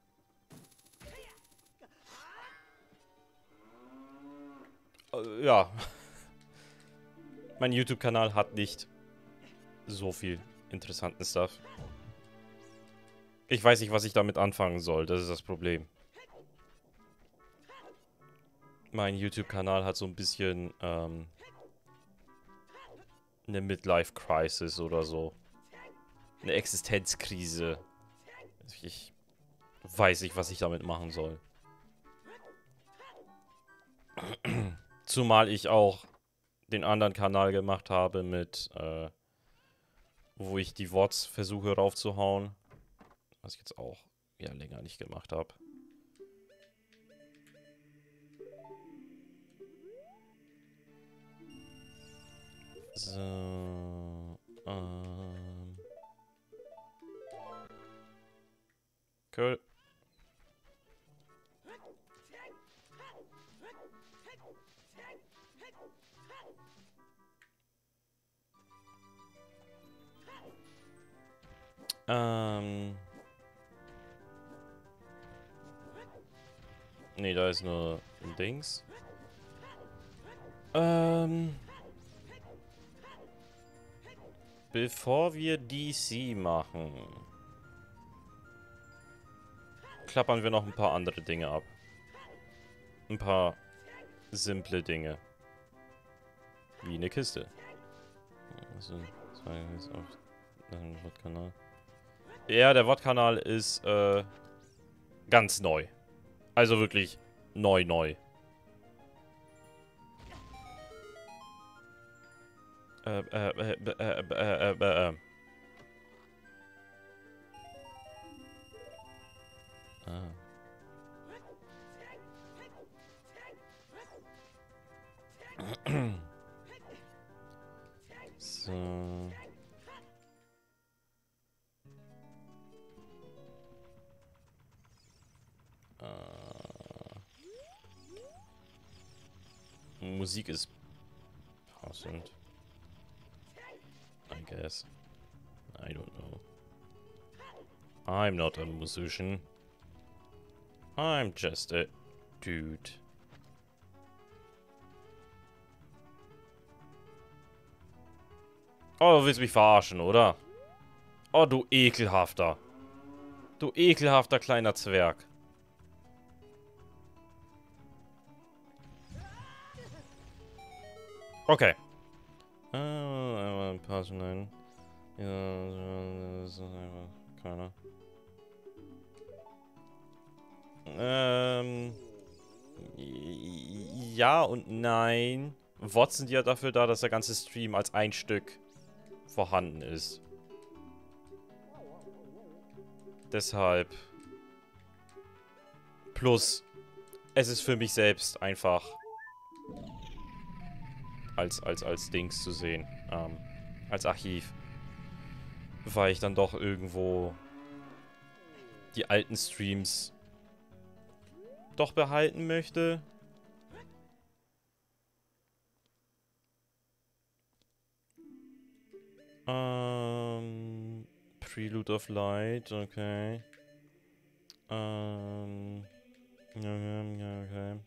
Äh, ja. Mein YouTube-Kanal hat nicht so viel interessanten Stuff. Ich weiß nicht, was ich damit anfangen soll. Das ist das Problem. Mein YouTube-Kanal hat so ein bisschen ähm, eine Midlife-Crisis oder so. Eine Existenzkrise. Ich weiß nicht, was ich damit machen soll. Zumal ich auch den anderen Kanal gemacht habe mit, äh, wo ich die V O Ds versuche raufzuhauen. Was ich jetzt auch ja länger nicht gemacht habe. So, ähm. Cool. Ähm. Nee, da ist nur ein Dings. Ähm. Bevor wir D C machen. klappern wir noch ein paar andere Dinge ab. Ein paar simple Dinge. Wie eine Kiste. Also, das war jetzt auf einem Wortkanal. Ja, der Wortkanal ist äh, ganz neu. Also wirklich neu, neu. Äh, äh, äh, äh, äh, äh, äh. Ah. So. Uh. Musik ist passend. I guess. I don't know. I'm not a musician. I'm just a dude. Oh, du willst mich verarschen, oder? Oh, du ekelhafter. Du ekelhafter kleiner Zwerg. Okay. Ah, ein paar nein. Ja, das ist einfach keiner. Ähm. Ja und nein. W O Ds sind ja dafür da, dass der ganze Stream als ein Stück vorhanden ist. Deshalb. Plus, es ist für mich selbst einfach als, als, als Dings zu sehen. Ähm, als Archiv. Weil ich dann doch irgendwo die alten Streams doch behalten möchte. Ähm, Prelude of Light, okay. Ähm, okay, okay.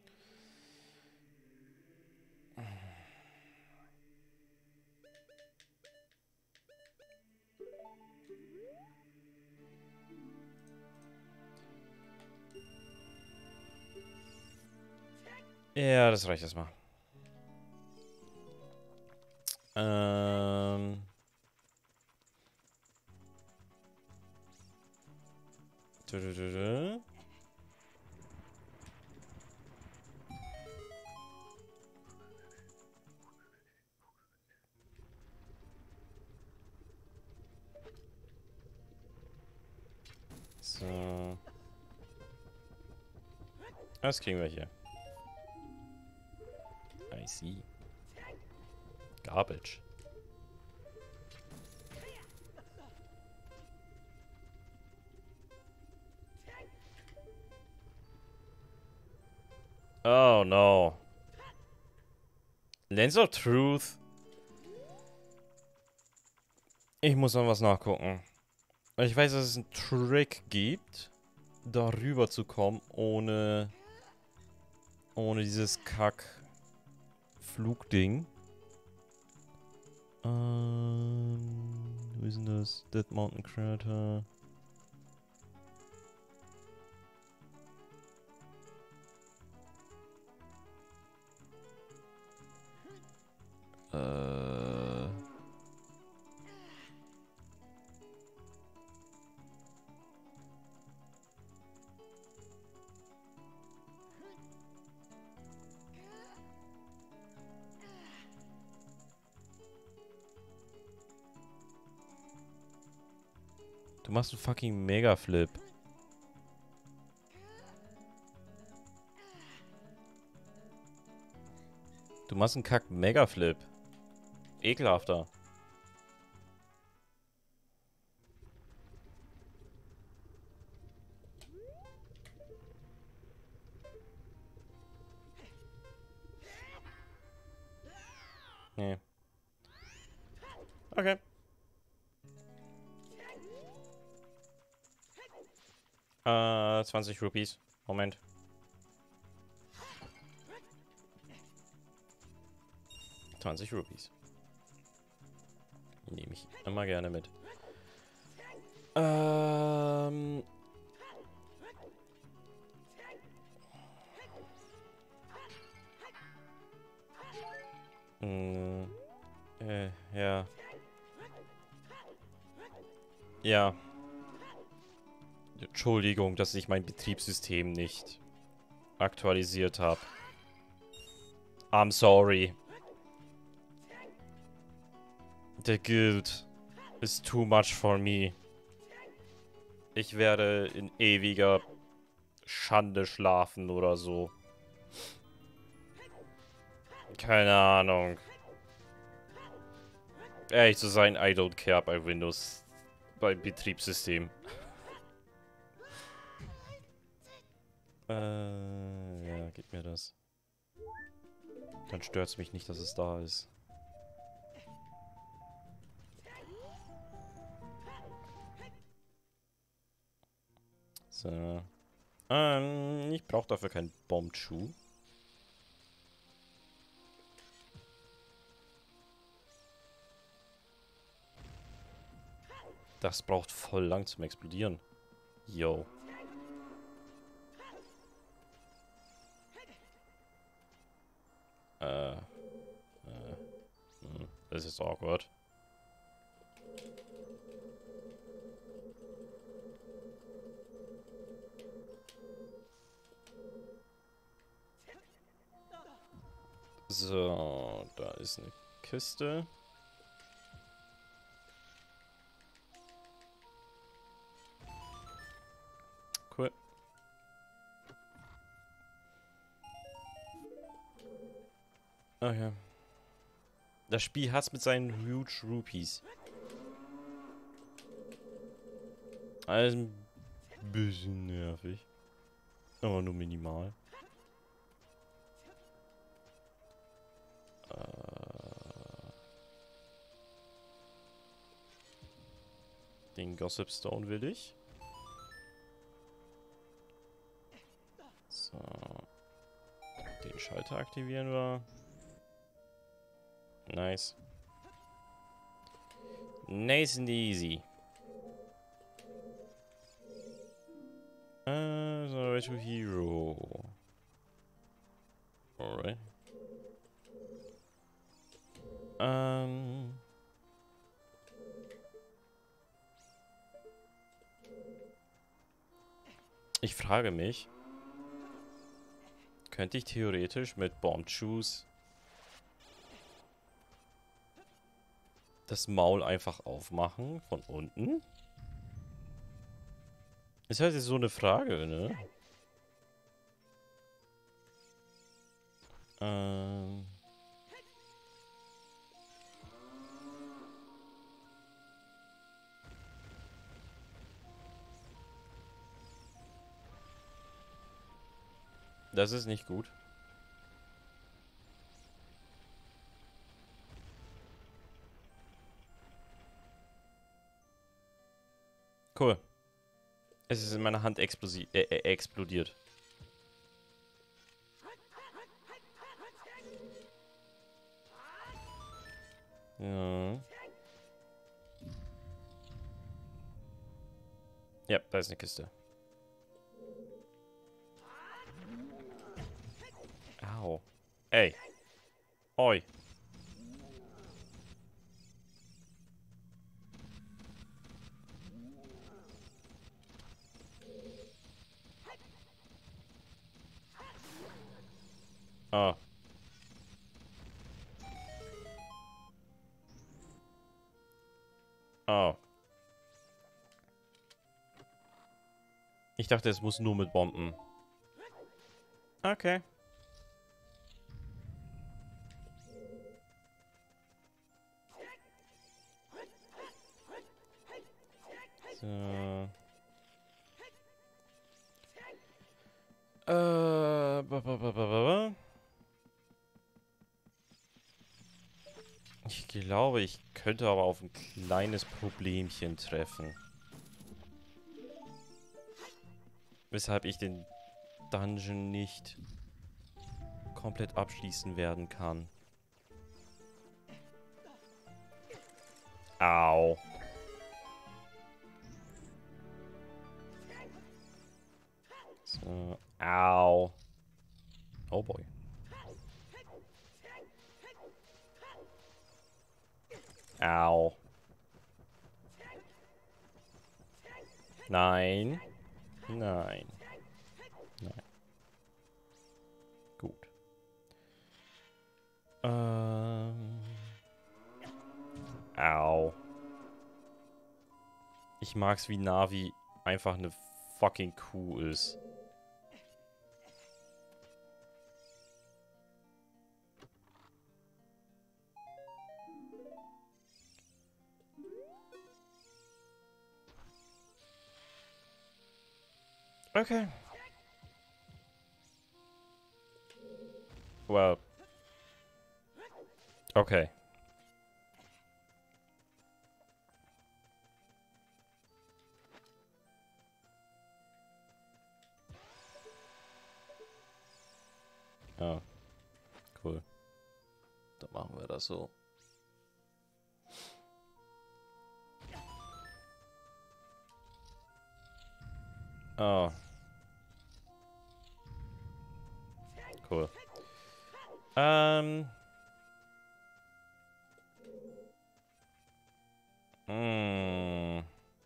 Ja, das reicht erstmal. Ähm. Du, du, du, du. So. Was kriegen wir hier? I see. Garbage. Oh no. Lens of Truth. Ich muss noch was nachgucken. Ich weiß, dass es einen Trick gibt, darüber zu kommen, ohne ohne dieses Kack-Flugding. Ähm, wo ist denn das? Dead Mountain Crater. Äh. Du machst einen fucking Mega-Flip. Du machst einen Kack-Mega-Flip. Ekelhafter. Nee. Okay. Äh, zwanzig Rupees. Moment. zwanzig Rupees. Nehme ich immer gerne mit. Ähm. Äh, äh, ja. Ja. Entschuldigung, dass ich mein Betriebssystem nicht aktualisiert habe. I'm sorry. The Guild is too much for me. Ich werde in ewiger Schande schlafen oder so. Keine Ahnung. Ehrlich zu sein, I don't care bei Windows. Beim Betriebssystem. äh, ja, gib mir das. Dann stört es mich nicht, dass es da ist. So. Ähm, ich brauche dafür keinen Bombschuh. Das braucht voll lang zum Explodieren. Yo. Äh. Äh. Hm, das ist awkward. So, da ist eine Kiste. Cool. Ach ja. Das Spiel hat's mit seinen Huge Rupees. Alles ein bisschen nervig. Aber nur minimal. Äh, den Gossip Stone will ich. So. Den Schalter aktivieren wir. Nice. Nice and easy. Uh, so way to hero. Alright. Ähm. Ich frage mich, könnte ich theoretisch mit Bombshoes das Maul einfach aufmachen von unten? Ist halt so eine Frage, ne? Ähm. Das ist nicht gut. Cool. Es ist in meiner Hand explosi äh, äh, explodiert. Ja. Ja, da ist eine Kiste. Au. Ey. Oi. Ah. Oh. Ich dachte, es muss nur mit Bomben. Okay. So. Äh. Ba, ba, ba, ba, ba. Ich glaube, ich könnte aber auf ein kleines Problemchen treffen. Weshalb ich den Dungeon nicht komplett abschließen werden kann. Au. So. Au. Oh boy. Au. Nein. Nein. Nein. Gut. Ähm. Au. Ich mag's, wie Navi einfach eine fucking Kuh ist. Okay. Well. Okay. Ja. Cool. Dann machen wir das so. Oh. Cool. Ähm. Hm.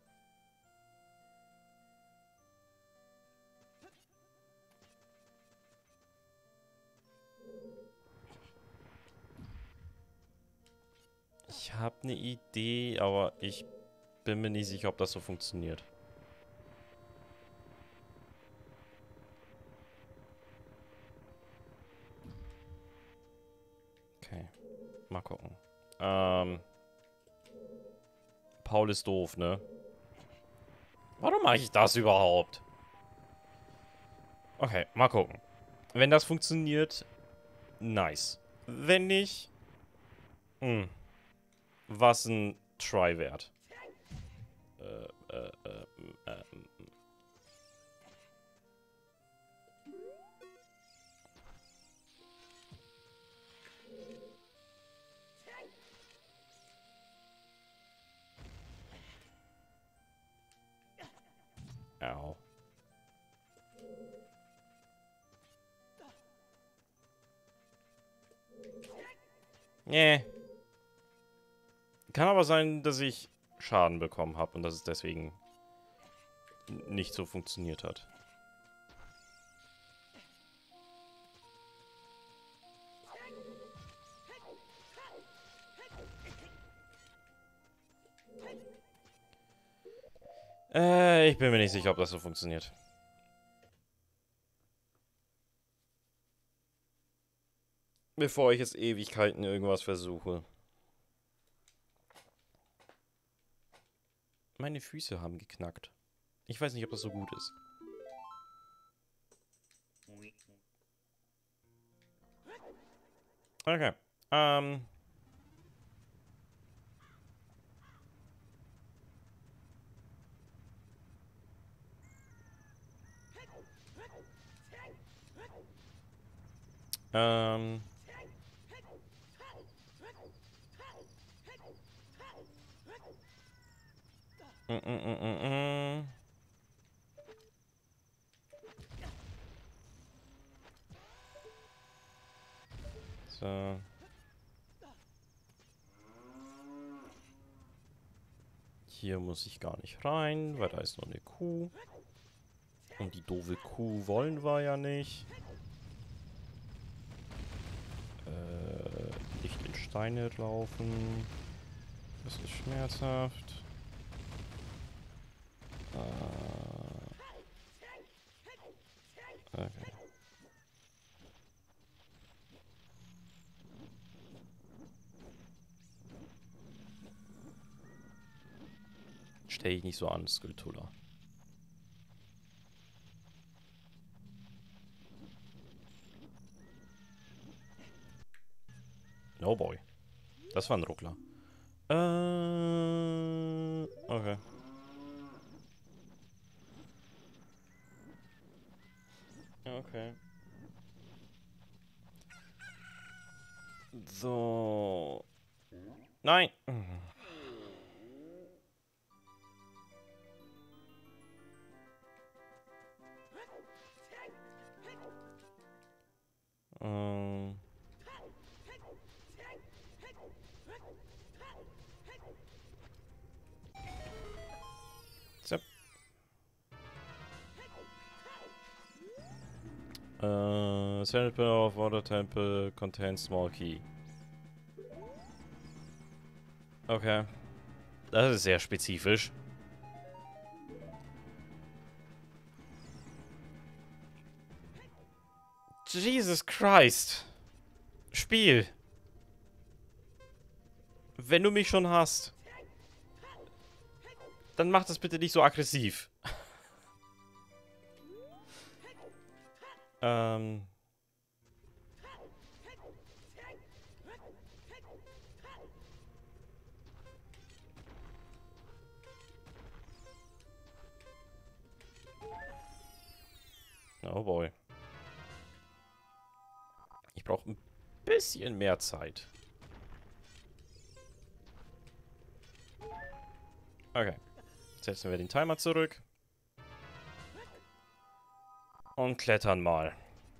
Ich habe eine Idee, aber ich bin mir nicht sicher, ob das so funktioniert. Okay. Mal gucken. Ähm. Paul ist doof, ne? Warum mache ich das überhaupt? Okay, mal gucken. Wenn das funktioniert, nice. Wenn nicht, hm, was ein Try wert. Äh, äh, äh, äh, Au. Nee. Kann aber sein, dass ich Schaden bekommen habe und dass es deswegen nicht so funktioniert hat. Äh, ich bin mir nicht sicher, ob das so funktioniert. Bevor ich jetzt Ewigkeiten irgendwas versuche. Meine Füße haben geknackt. Ich weiß nicht, ob das so gut ist. Okay. Ähm. Ähm. Mm, mm, mm, mm, mm. So. Hier muss ich gar nicht rein, weil da ist nur eine Kuh. Und die doofe Kuh wollen wir ja nicht. Äh, nicht in Steine laufen. Das ist schmerzhaft. Äh, okay. Stell dich nicht so an, Skulltula. No boy. Das war ein Ruckler. Äh, okay. Okay. So. Nein. Ähm. Zap. Äh, Sand Pillar of Water Temple contains small key. Okay. Das ist sehr spezifisch. Jesus Christ. Spiel. Wenn du mich schon hast, dann mach das bitte nicht so aggressiv. ähm... Oh boy. Ich brauche ein bisschen mehr Zeit. Okay. Setzen wir den Timer zurück. Und klettern mal.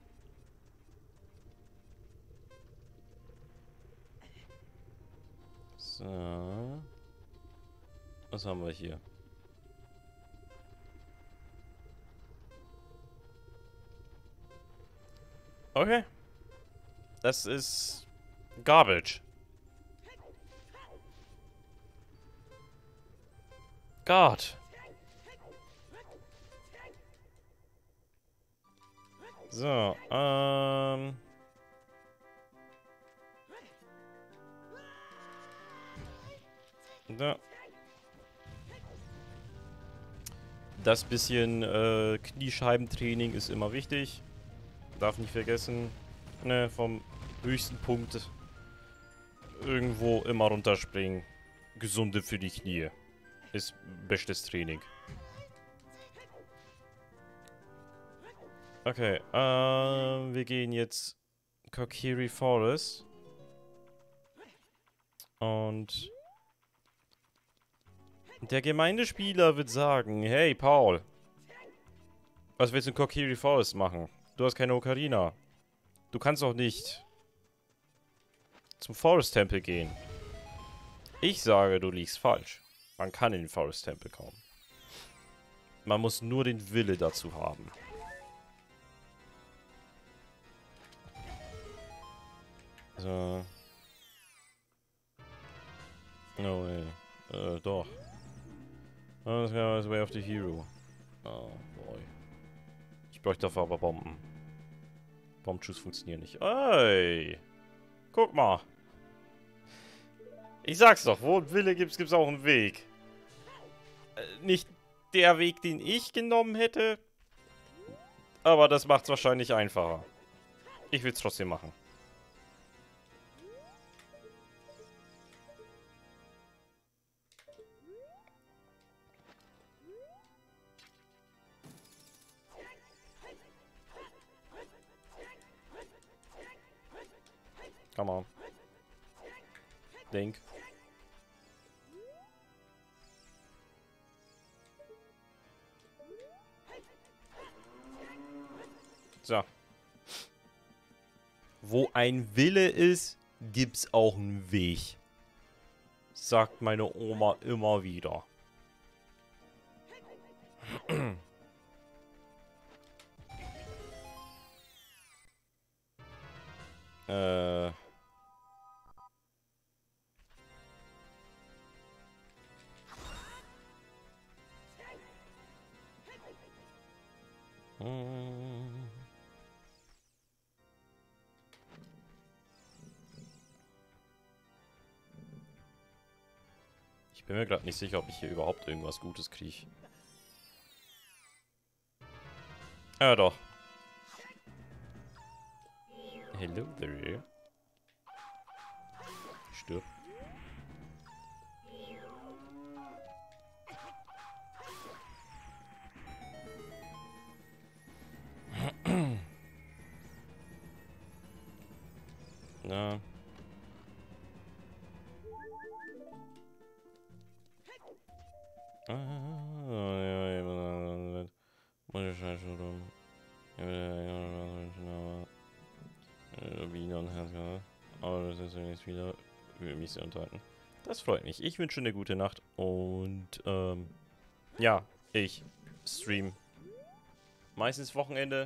So. Was haben wir hier? Okay. Das ist Garbage. God. So, ähm... Da. Das bisschen äh, Kniescheibentraining ist immer wichtig. Darf nicht vergessen, ne, vom höchsten Punkt irgendwo immer runterspringen. Gesunde für die Knie. Ist bestes Training. Okay, äh, wir gehen jetzt Kokiri Forest. Und der Gemeindespieler wird sagen, hey Paul, was willst du in Kokiri Forest machen? Du hast keine Ocarina. Du kannst auch nicht zum Forest Tempel gehen. Ich sage, du liegst falsch. Man kann in den Forest Tempel kommen. Man muss nur den Wille dazu haben. So. No way. Äh, doch. Oh, das ist Way of the Hero. Oh, boy. Ich bräuchte dafür aber Bomben. Bombenschuss funktionieren nicht. Ey! Guck mal! Ich sag's doch, wo ein Wille gibt's, gibt's auch einen Weg. Äh, nicht der Weg, den ich genommen hätte. Aber das macht's wahrscheinlich einfacher. Ich will's trotzdem machen. Come on. Link. So. Wo ein Wille ist, gibt's auch einen Weg. Sagt meine Oma immer wieder. äh... Ich bin mir gerade nicht sicher, ob ich hier überhaupt irgendwas Gutes kriege. Ja, doch. Hello there. Stirb. Na. Aber das ist jetzt wieder wir mich sehr unterhalten. Das freut mich. Ich wünsche eine gute Nacht und ähm, ja, ich stream meistens Wochenende.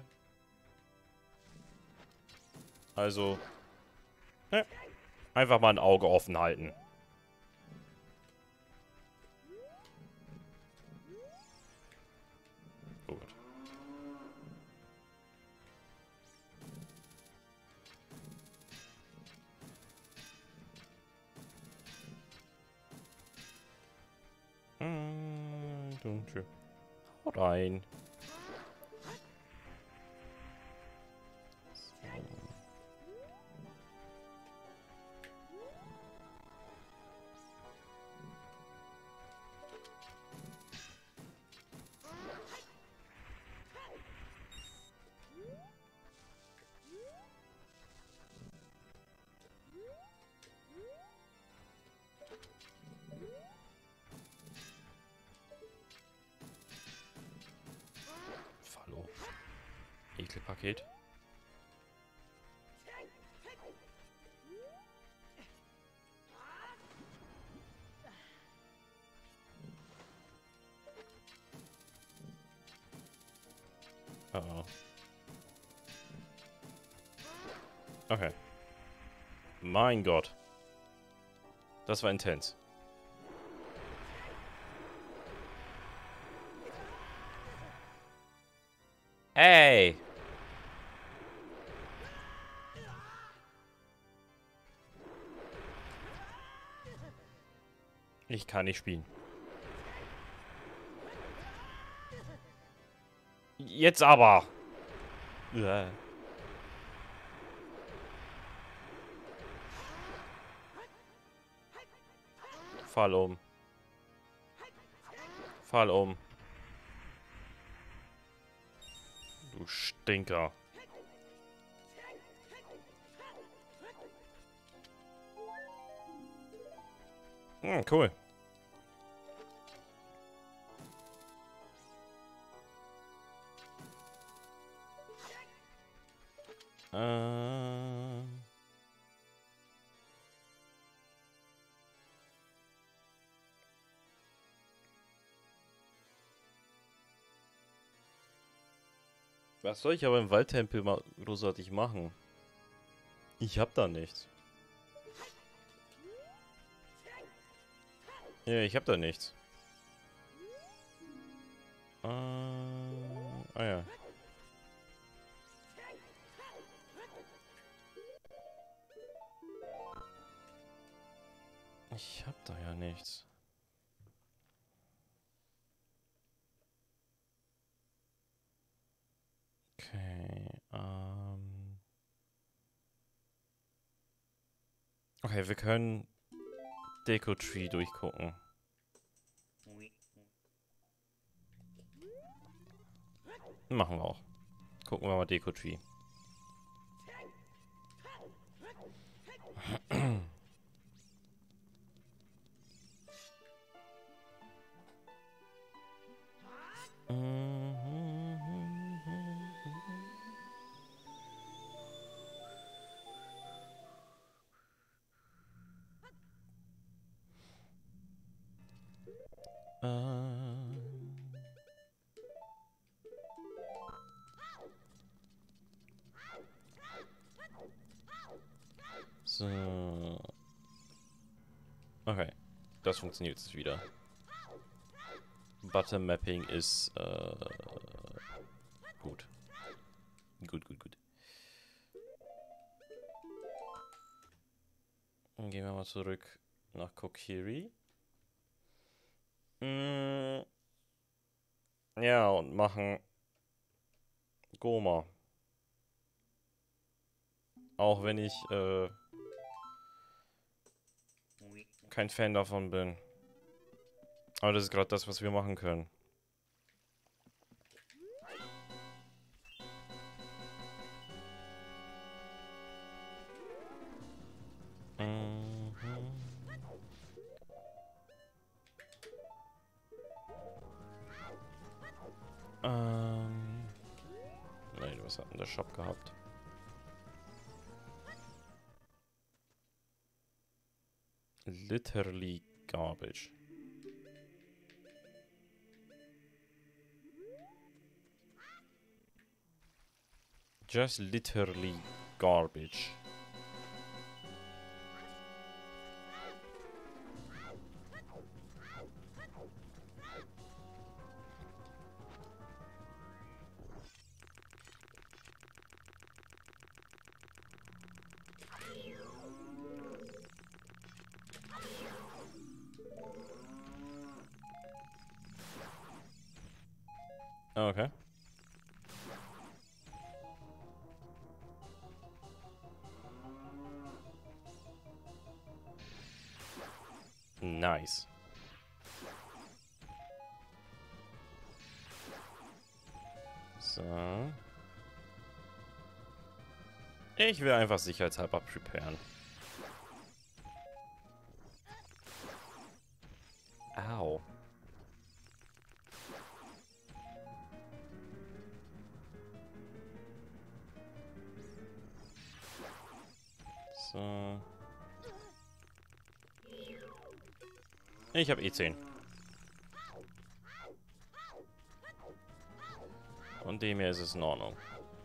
Also, ne, einfach mal ein Auge offen halten. Gut. Hm, dunkel. Haut rein. Fallo. Ekelpaket. Oh oh. Okay. Mein Gott. Das war intens. Ey! Ich kann nicht spielen. Jetzt aber! Uah. Fall um. Fall um. Du Stinker. Hm, cool. Ähm... Was soll ich aber im Waldtempel mal großartig machen? Ich hab da nichts. Ja, ich hab da nichts. Äh, ah ja. Ich hab da ja nichts. Okay, ähm... Okay, wir können Deco Tree durchgucken. Machen wir auch. Gucken wir mal Deco Tree. So. Okay. Das funktioniert jetzt wieder. Button Mapping ist äh, gut. Gut, gut, gut. Dann gehen wir mal zurück nach Kokiri. Mm. Ja, und machen Goma. Auch wenn ich äh, kein Fan davon bin. Aber das ist gerade das, was wir machen können. Mhm. Ähm. Nein, was hat denn der Shop gehabt? Literally garbage. Just literally garbage. Okay. Nice. So. Ich will einfach sicherheitshalber preparen. Au. So. Ich habe E zehn. Und dem hier ist es in Ordnung.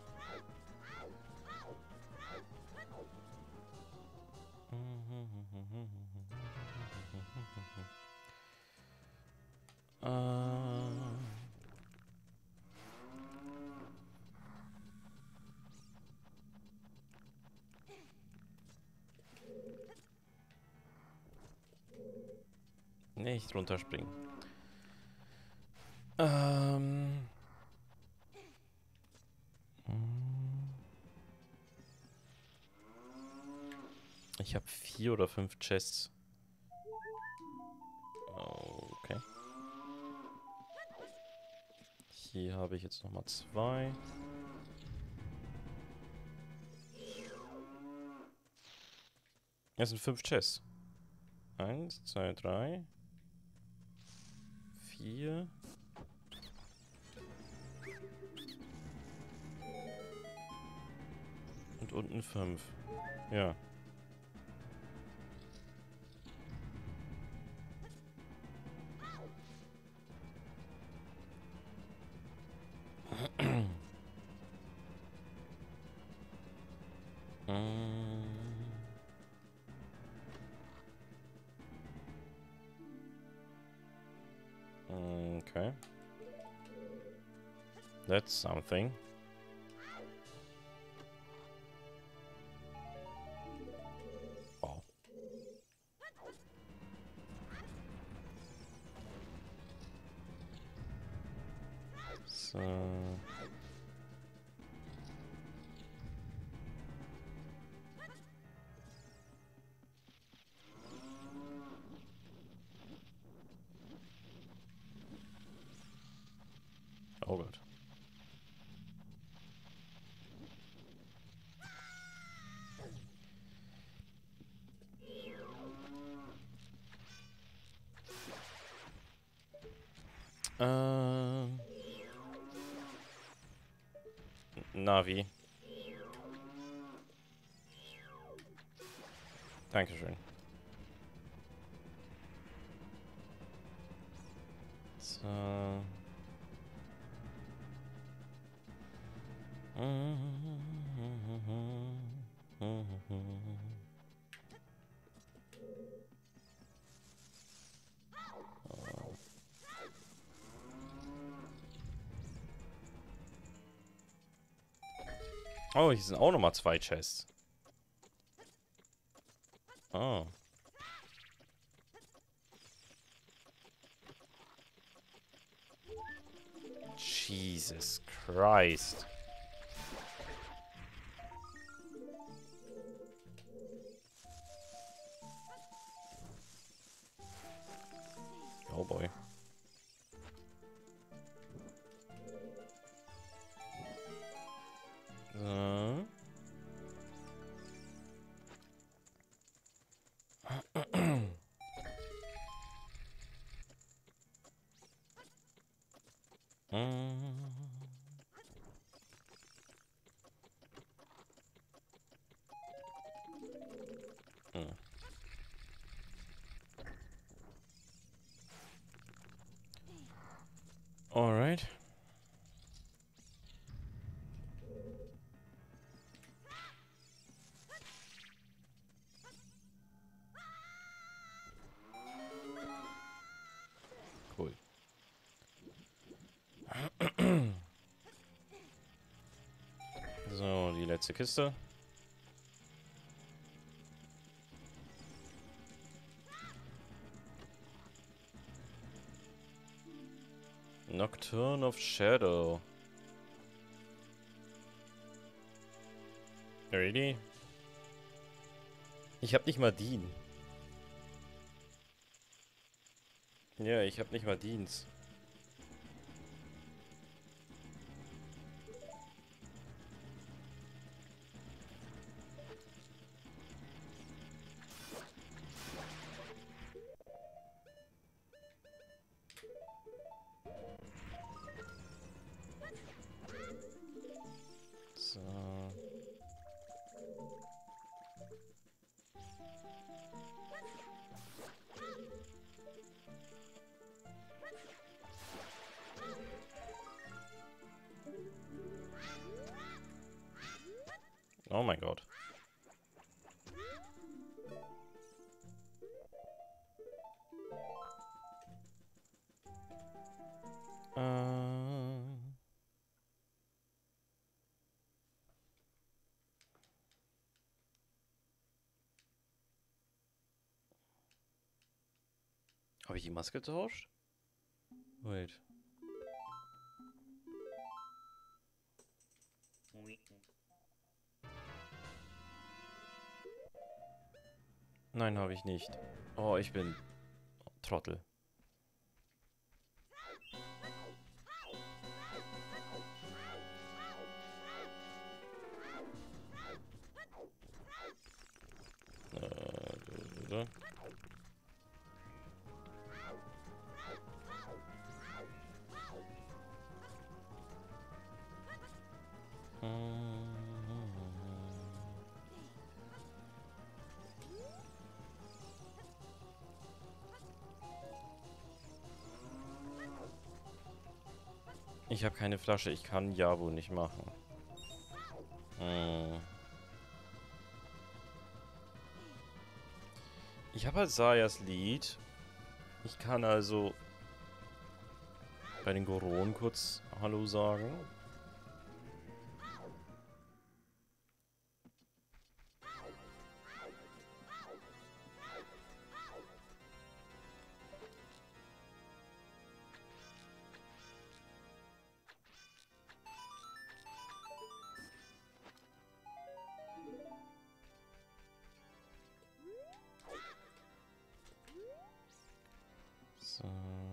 Äh. Nicht runterspringen. Ähm. Ich habe vier oder fünf Chests. Okay. Hier habe ich jetzt nochmal zwei. Das sind fünf Chests. Eins, zwei, drei. Vier. Und unten fünf. Ja. Okay. That's something. Oh. So. Oh Gott. Ähm. Navi. Dankeschön. So. Oh, hier sind auch nochmal zwei Chests. Oh. Jesus Christ. Oh boy. So. Nächste Kiste. Nocturne of Shadow. Really? Ich hab nicht mal Dean. Ja, ich hab nicht mal Dienst. So. Oh mein Gott. Äh. Habe ich die Maske getauscht? Wait. Nein, habe ich nicht. Oh, ich bin Trottel. Äh, Ich habe keine Flasche, ich kann Jabu nicht machen. Hm. Ich habe halt Sayas Lied. Ich kann also bei den Goron kurz Hallo sagen. So.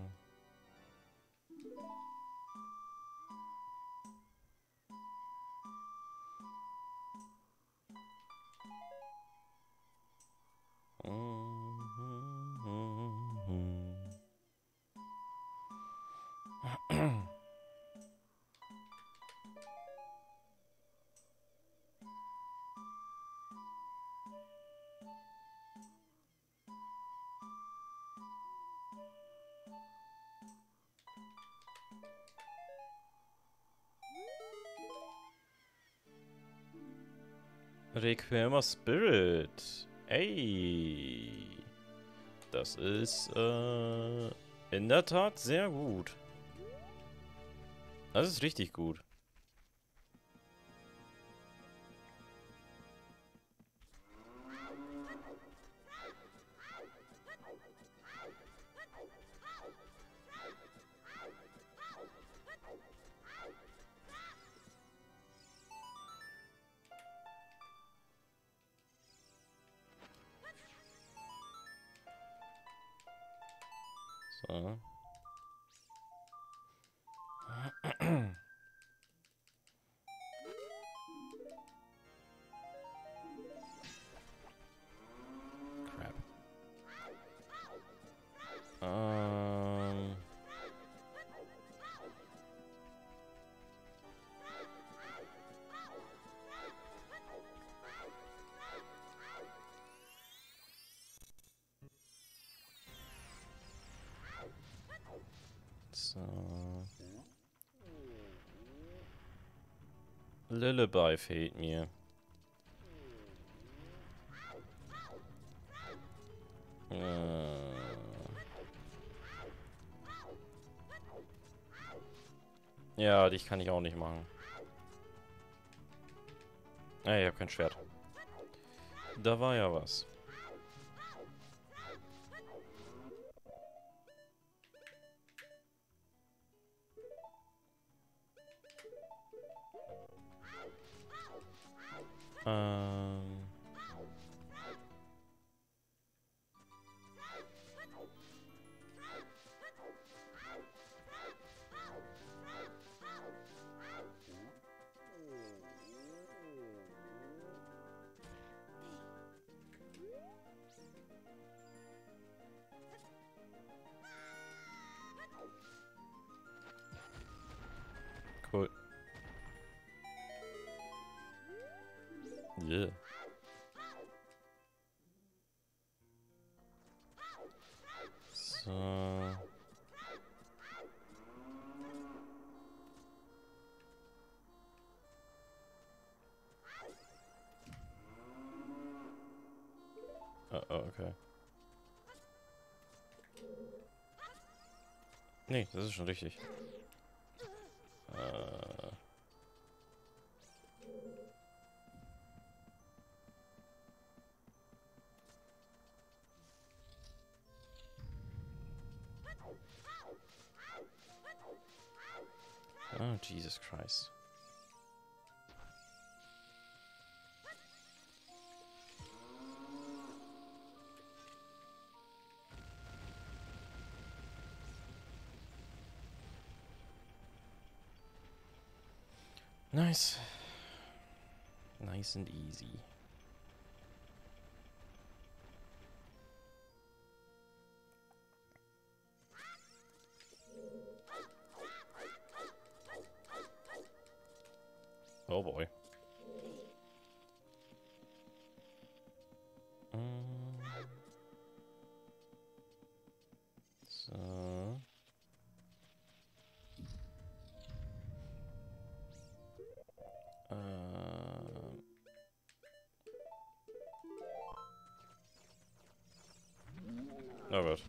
Requiem Spirit. Ey. Das ist äh, in der Tat sehr gut. Das ist richtig gut. So. Crap. Ähm. So. Lullaby fehlt mir. Äh. Ja, dich kann ich auch nicht machen. Ah, ich habe kein Schwert. Da war ja was. Ähm... Cool. Yeah. So. Oh, oh, okay. Nee, das ist schon richtig. Äh. Oh, Jesus Christ. Nice. Nice and easy. Oh boy. Mm. So. Ähm. Oh Gott.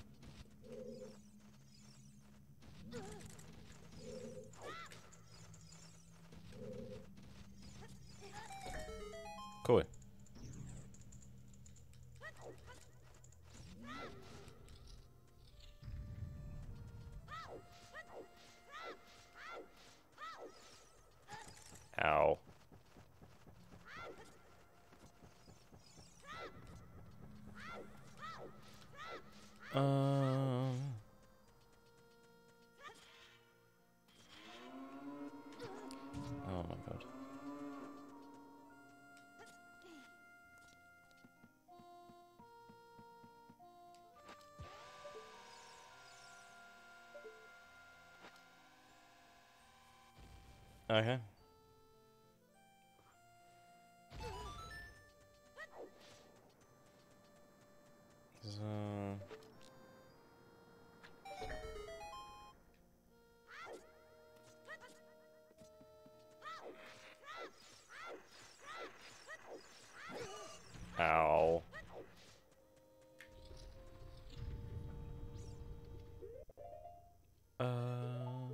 Cool. Ow. Um. Oh my God. Okay. So. Ow. Uh.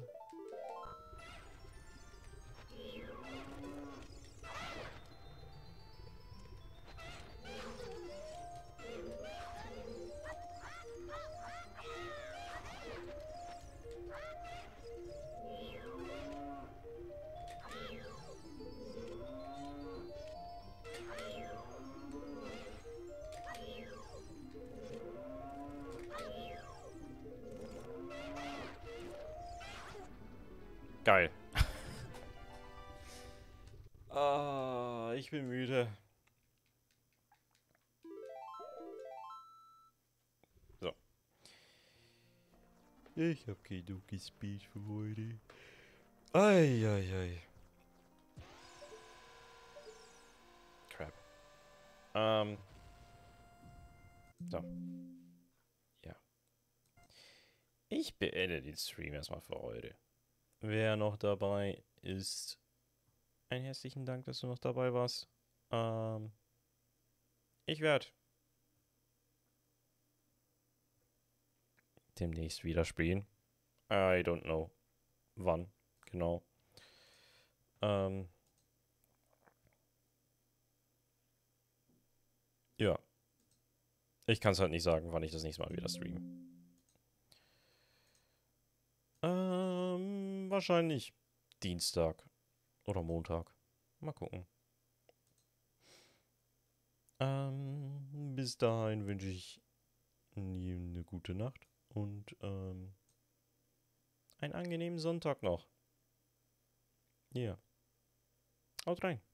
Geil. Ah, ich bin müde. So. Ich hab kein Donkey Speech für heute. Eieiei. Crap. Ähm. So. Ja. Ich beende den Stream erstmal für heute. Wer noch dabei ist, einen herzlichen Dank, dass du noch dabei warst. Ähm. Ich werde demnächst wieder spielen. I don't know. Wann, genau. Ähm. ja. Ich kann es halt nicht sagen, wann ich das nächste Mal wieder streame. Ähm, wahrscheinlich Dienstag oder Montag. Mal gucken. Ähm, bis dahin wünsche ich Ihnen eine gute Nacht und ähm, einen angenehmen Sonntag noch. Ja. Haut rein.